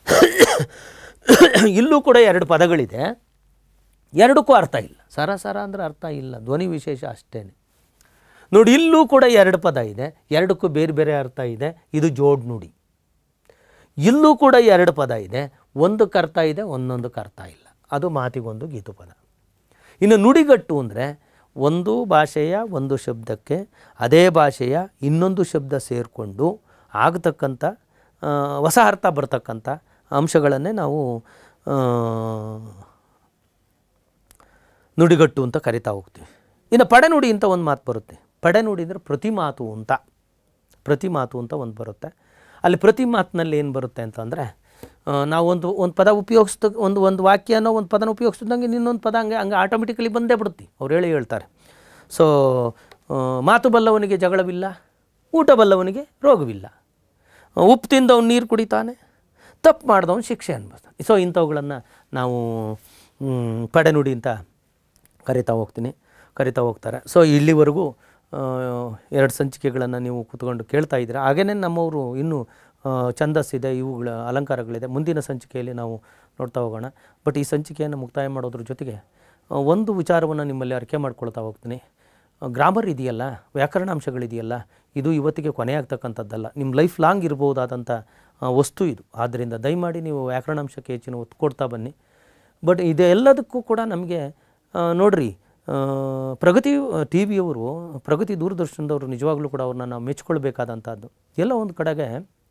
ಇಲ್ಲೂ ಕೂಡ 2 ಪದಗಳಿದೆ, ಎರಡಕ್ಕೂ ಅರ್ಥ ಇಲ್ಲ. ಸರ ಅಂದರೆ ಅರ್ಥ ಇಲ್ಲ, ಧ್ವನಿ ವಿಶೇಷ ಅಷ್ಟೇ. ನೋಡಿ, ಇಲ್ಲೂ ಕೂಡ 2 ಪದ ಇದೆ, ಎರಡಕ್ಕೂ ಬೇರೆ ಬೇರೆ ಅರ್ಥ ಇದೆ. ಇದು ಜೋಡ್ ನುಡಿ. ಇಲ್ಲೂ ಕೂಡ 2 ಪದ ಇದೆ, ಒಂದಕ್ಕೆ ಅರ್ಥ ಇದೆ, ಒಂದೊಂದಕ್ಕೆ ಅರ್ಥ ಇಲ್ಲ. ಅದು ಮಾತಿಗೊಂದು ಗೀತು ಪದ. ಇನ್ನು ನುಡಿಗಟ್ಟು ಅಂದರೆ ಒಂದು ಭಾಷೆಯ ಒಂದು ಶಬ್ದಕ್ಕೆ ಅದೇ ಭಾಷೆಯ ಇನ್ನೊಂದು ಶಬ್ದ ಸೇರಿಕೊಂಡು ಆಗತಕ್ಕಂಥ ಹೊಸ ಅರ್ಥ ಬರ್ತಕ್ಕಂಥ ಅಂಶಗಳನ್ನೇ ನಾವು ನುಡಿಗಟ್ಟು ಅಂತ ಕರಿತಾ ಹೋಗ್ತೀವಿ. ಇನ್ನು ಪಡೆನುಡಿ ಅಂತ ಒಂದು ಮಾತು ಬರುತ್ತೆ. ಪಡೆನುಡಿ ಅಂದರೆ ಪ್ರತಿ ಮಾತು ಅಂತ ಒಂದು ಬರುತ್ತೆ. ಅಲ್ಲಿ ಪ್ರತಿ ಮಾತಿನಲ್ಲಿ ಏನು ಬರುತ್ತೆ ಅಂತಂದರೆ, ನಾವು ಒಂದು ಪದ ಉಪಯೋಗಿಸ್ದ ಒಂದು ವಾಕ್ಯನೋ ಒಂದು ಪದನ ಉಪಯೋಗಿಸ್ದಂಗೆ ಇನ್ನೊಂದು ಪದ ಹಂಗೆ ಆಟೋಮೆಟಿಕಲಿ ಬಂದೇ ಬಿಡುತ್ತೆ. ಅವ್ರು ಹೇಳ್ತಾರೆ. ಸೊ ಮಾತು ಬಲ್ಲವನಿಗೆ ಜಗಳವಿಲ್ಲ, ಊಟ ಬಲ್ಲವನಿಗೆ ರೋಗವಿಲ್ಲ, ಉಪ್ಪು ತಿಂದವನು ನೀರು ಕುಡಿತಾನೆ, ತಪ್ಪು ಮಾಡಿದವನು ಶಿಕ್ಷೆ ಅನ್ಭವಿಸ್ತಾನೆ. ಸೊ ಇಂಥವುಗಳನ್ನು ನಾವು ಪಡೆನುಡಿ ಅಂತ ಕರಿತಾ ಹೋಗ್ತಾರೆ. ಸೊ ಇಲ್ಲಿವರೆಗೂ 2 ಸಂಚಿಕೆಗಳನ್ನು ನೀವು ಕೂತ್ಕೊಂಡು ಕೇಳ್ತಾ ಇದ್ದೀರಾ. ಹಾಗೆಯೇ ನಮ್ಮವರು ಇನ್ನೂ ಛಂದಸ್ಸಿದೆ, ಇವುಗಳ ಅಲಂಕಾರಗಳಿದೆ. ಮುಂದಿನ ಸಂಚಿಕೆಯಲ್ಲಿ ನಾವು ನೋಡ್ತಾ ಹೋಗೋಣ. ಬಟ್ ಈ ಸಂಚಿಕೆಯನ್ನು ಮುಕ್ತಾಯ ಮಾಡೋದ್ರ ಜೊತೆಗೆ ಒಂದು ವಿಚಾರವನ್ನು ನಿಮ್ಮಲ್ಲಿ ಅರಿಕೆ ಮಾಡ್ಕೊಳ್ತಾ ಹೋಗ್ತೀನಿ. ಗ್ರಾಮರ್ ಇದೆಯಲ್ಲ, ವ್ಯಾಕರಣಾಂಶಗಳಿದೆಯಲ್ಲ, ಇದು ಇವತ್ತಿಗೆ ಕೊನೆಯಾಗ್ತಕ್ಕಂಥದ್ದಲ್ಲ. ನಿಮ್ಮ ಲೈಫ್ ಲಾಂಗ್ ಇರ್ಬೋದಾದಂಥ ವಸ್ತು ಇದು. ಆದ್ದರಿಂದ ದಯಮಾಡಿ ನೀವು ವ್ಯಾಕರಣಾಂಶಕ್ಕೆ ಹೆಚ್ಚಿನ ಒತ್ತು ಕೊಡ್ತಾ ಬನ್ನಿ. ಬಟ್ ಇದೆಲ್ಲದಕ್ಕೂ ಕೂಡ ನಮಗೆ ನೋಡ್ರಿ, ಪ್ರಗತಿ ಟಿ ವಿಯವರು, ಪ್ರಗತಿ ದೂರದರ್ಶನದವರು ನಿಜವಾಗ್ಲೂ ಕೂಡ ಅವ್ರನ್ನ ನಾವು ಮೆಚ್ಕೊಳ್ಬೇಕಾದಂಥದ್ದು. ಎಲ್ಲ ಒಂದು ಕಡೆಗೆ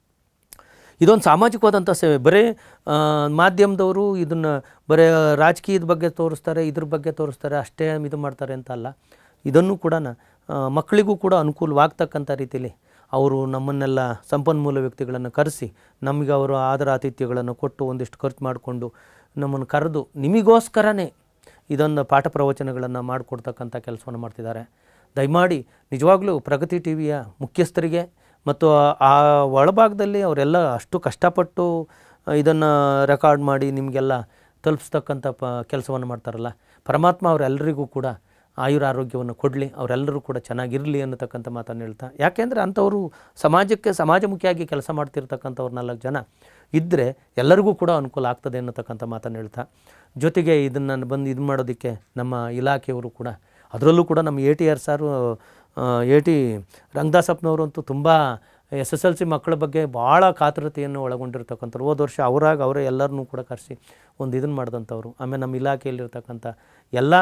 ಇದೊಂದು ಸಾಮಾಜಿಕವಾದಂಥ ಸೇವೆ. ಬರೀ ಮಾಧ್ಯಮದವರು ಇದನ್ನು ಬರೀ ರಾಜಕೀಯದ ಬಗ್ಗೆ ತೋರಿಸ್ತಾರೆ, ಇದ್ರ ಬಗ್ಗೆ ತೋರಿಸ್ತಾರೆ, ಅಷ್ಟೇ ಇದು ಮಾಡ್ತಾರೆ ಅಂತ ಅಲ್ಲ. ಇದನ್ನು ಕೂಡ ಮಕ್ಕಳಿಗೂ ಕೂಡ ಅನುಕೂಲವಾಗ್ತಕ್ಕಂಥ ರೀತಿಯಲ್ಲಿ ಅವರು ನಮ್ಮನ್ನೆಲ್ಲ ಸಂಪನ್ಮೂಲ ವ್ಯಕ್ತಿಗಳನ್ನು ಕರೆಸಿ ನಮಗೆ ಅವರು ಆದರ ಆತಿಥ್ಯಗಳನ್ನು ಕೊಟ್ಟು ಒಂದಿಷ್ಟು ಖರ್ಚು ಮಾಡಿಕೊಂಡು ನಮ್ಮನ್ನು ಕರೆದು ನಿಮಗೋಸ್ಕರನೇ ಇದೊಂದು ಪಾಠ ಪ್ರವಚನಗಳನ್ನು ಮಾಡಿಕೊಡ್ತಕ್ಕಂಥ ಕೆಲಸವನ್ನು ಮಾಡ್ತಿದ್ದಾರೆ. ದಯಮಾಡಿ ನಿಜವಾಗ್ಲೂ ಪ್ರಗತಿ ಟಿ ವಿಯ ಮುಖ್ಯಸ್ಥರಿಗೆ ಮತ್ತು ಆ ಒಳಭಾಗದಲ್ಲಿ ಅವರೆಲ್ಲ ಅಷ್ಟು ಕಷ್ಟಪಟ್ಟು ಇದನ್ನು ರೆಕಾರ್ಡ್ ಮಾಡಿ ನಿಮಗೆಲ್ಲ ತಲುಪಿಸ್ತಕ್ಕಂಥ ಕೆಲಸವನ್ನು ಮಾಡ್ತಾರಲ್ಲ, ಪರಮಾತ್ಮ ಅವರೆಲ್ಲರಿಗೂ ಕೂಡ ಆಯುರ ಆರೋಗ್ಯವನ್ನು ಕೊಡಲಿ, ಅವರೆಲ್ಲರೂ ಕೂಡ ಚೆನ್ನಾಗಿರಲಿ ಅನ್ನತಕ್ಕಂಥ ಮಾತನ್ನು ಹೇಳ್ತಾ. ಯಾಕೆಂದರೆ ಅಂಥವರು ಸಮಾಜಮುಖಿಯಾಗಿ ಕೆಲಸ ಮಾಡ್ತಿರ್ತಕ್ಕಂಥವ್ರು 4 ಜನ ಇದ್ದರೆ ಎಲ್ಲರಿಗೂ ಕೂಡ ಅನುಕೂಲ ಆಗ್ತದೆ ಅನ್ನತಕ್ಕಂಥ ಮಾತನ್ನು ಹೇಳ್ತಾ, ಜೊತೆಗೆ ಇದನ್ನು ಬಂದು ಇದು ಮಾಡೋದಕ್ಕೆ ನಮ್ಮ ಇಲಾಖೆಯವರು ಕೂಡ, ಅದರಲ್ಲೂ ಕೂಡ ನಮ್ಮ ATR ಸಾರು AT ರಂಗದಾಸಪ್ಪನವರು ಅಂತೂ ತುಂಬ SSLC ಮಕ್ಕಳ ಬಗ್ಗೆ ಭಾಳ ಕಾತುರತೆಯನ್ನು ಒಳಗೊಂಡಿರ್ತಕ್ಕಂಥವ್ರು. ಹೋದ ವರ್ಷ ಅವರೇ ಎಲ್ಲರನ್ನೂ ಕೂಡ ಕರೆಸಿ ಒಂದು ಇದನ್ನು ಮಾಡಿದಂಥವ್ರು. ಆಮೇಲೆ ನಮ್ಮ ಇಲಾಖೆಯಲ್ಲಿರ್ತಕ್ಕಂಥ ಎಲ್ಲ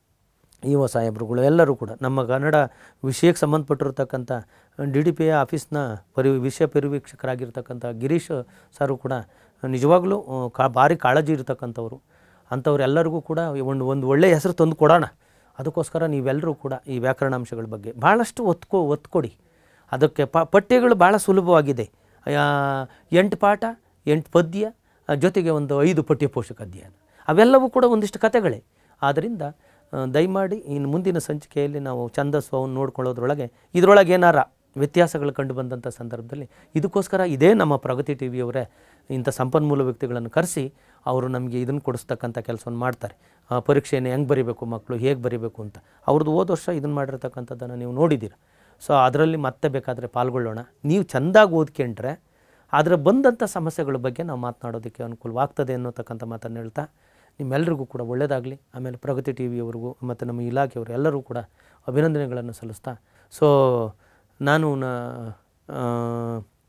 ಇಒ ಸಾಹೇಬ್ರುಗಳು ಎಲ್ಲರೂ ಕೂಡ ನಮ್ಮ ಕನ್ನಡ ವಿಷಯಕ್ಕೆ ಸಂಬಂಧಪಟ್ಟಿರ್ತಕ್ಕಂಥ DDPI ಆಫೀಸ್ನ ವಿಷಯ ಪರಿವೀಕ್ಷಕರಾಗಿರ್ತಕ್ಕಂಥ ಗಿರೀಶ್ ಸಾರು ಕೂಡ ನಿಜವಾಗ್ಲೂ ಭಾರಿ ಕಾಳಜಿ ಇರತಕ್ಕಂಥವ್ರು. ಅಂಥವ್ರೆಲ್ಲರಿಗೂ ಕೂಡ ಒಂದು ಒಳ್ಳೆಯ ಹೆಸರು ತಂದು ಕೊಡೋಣ. ಅದಕ್ಕೋಸ್ಕರ ನೀವೆಲ್ಲರೂ ಕೂಡ ಈ ವ್ಯಾಕರಣಾಂಶಗಳ ಬಗ್ಗೆ ಭಾಳಷ್ಟು ಒತ್ತು ಕೊಡಿ. ಅದಕ್ಕೆ ಪಠ್ಯಗಳು ಭಾಳ ಸುಲಭವಾಗಿದೆ. 8 ಪಾಠ, 8 ಪದ್ಯ, ಜೊತೆಗೆ ಒಂದು 5 ಪಠ್ಯಪೋಷಕ ಅಧ್ಯಯನ, ಅವೆಲ್ಲವೂ ಕೂಡ ಒಂದಿಷ್ಟು ಕಥೆಗಳೇ. ಆದ್ದರಿಂದ ದಯಮಾಡಿ ಇನ್ನು ಮುಂದಿನ ಸಂಚಿಕೆಯಲ್ಲಿ ನಾವು ಛಂದಸ್ಸವನ್ನು ನೋಡ್ಕೊಳ್ಳೋದ್ರೊಳಗೆ ಇದರೊಳಗೆ ಏನಾರ ವ್ಯತ್ಯಾಸಗಳು ಕಂಡು ಬಂದಂಥ ಸಂದರ್ಭದಲ್ಲಿ ಇದಕ್ಕೋಸ್ಕರ ಇದೇ ನಮ್ಮ ಪ್ರಗತಿ ಟಿ ವಿಯವರೇ ಇಂಥ ಸಂಪನ್ಮೂಲ ವ್ಯಕ್ತಿಗಳನ್ನು ಕರೆಸಿ ಅವರು ನಮಗೆ ಇದನ್ನು ಕೊಡಿಸ್ತಕ್ಕಂಥ ಕೆಲಸವನ್ನು ಮಾಡ್ತಾರೆ. ಪರೀಕ್ಷೆಯನ್ನು ಹೆಂಗೆ ಬರೀಬೇಕು, ಮಕ್ಕಳು ಹೇಗೆ ಬರೀಬೇಕು ಅಂತ ಅವ್ರದ್ದು ಹೋದ ವರ್ಷ ಇದನ್ನು ಮಾಡಿರ್ತಕ್ಕಂಥದ್ದನ್ನು ನೀವು ನೋಡಿದ್ದೀರ. ಸೊ ಅದರಲ್ಲಿ ಮತ್ತೆ ಬೇಕಾದರೆ ಪಾಲ್ಗೊಳ್ಳೋಣ. ನೀವು ಚೆಂದಾಗಿ ಓದ್ಕೊಂಡ್ರೆ ಅದರ ಬಂದಂಥ ಸಮಸ್ಯೆಗಳ ಬಗ್ಗೆ ನಾವು ಮಾತನಾಡೋದಕ್ಕೆ ಅನುಕೂಲವಾಗ್ತದೆ ಅನ್ನೋತಕ್ಕಂಥ ಮಾತನ್ನು ಹೇಳ್ತಾ ನಿಮ್ಮೆಲ್ಲರಿಗೂ ಕೂಡ ಒಳ್ಳೆಯದಾಗಲಿ. ಆಮೇಲೆ ಪ್ರಗತಿ ಟಿ ವಿಯವರಿಗೂ ಮತ್ತು ನಮ್ಮ ಇಲಾಖೆಯವರು ಎಲ್ಲರೂ ಕೂಡ ಅಭಿನಂದನೆಗಳನ್ನು ಸಲ್ಲಿಸ್ತಾ, ಸೊ ನಾನು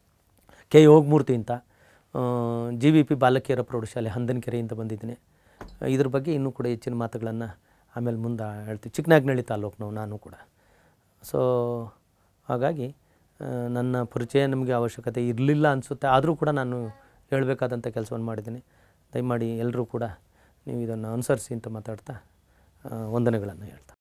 ಕೆ ಯೋಗಮೂರ್ತಿ ಅಂತ GVP ಬಾಲಕಿಯರ ಪ್ರೌಢಶಾಲೆ ಹಂದನಕೆರೆಯಿಂದ ಬಂದಿದ್ದೀನಿ. ಇದ್ರ ಬಗ್ಗೆ ಇನ್ನೂ ಕೂಡ ಹೆಚ್ಚಿನ ಮಾತುಗಳನ್ನು ಆಮೇಲೆ ಮುಂದೆ ಹೇಳ್ತೀವಿ. ಚಿಕ್ಕನಾಗ್ನಳ್ಳಿ ತಾಲೂಕು ನಾನು ಕೂಡ. ಸೊ ಹಾಗಾಗಿ ನನ್ನ ಪರಿಚಯ ನಮಗೆ ಅವಶ್ಯಕತೆ ಇರಲಿಲ್ಲ ಅನಿಸುತ್ತೆ, ಆದರೂ ಕೂಡ ನಾನು ಹೇಳಬೇಕಾದಂಥ ಕೆಲಸವನ್ನು ಮಾಡಿದ್ದೀನಿ. ದಯಮಾಡಿ ಎಲ್ಲರೂ ಕೂಡ ನೀವು ಇದನ್ನು ಅನುಸರಿಸಿ ಅಂತ ಮಾತಾಡ್ತಾ ವಂದನೆಗಳನ್ನು ಹೇಳ್ತಾ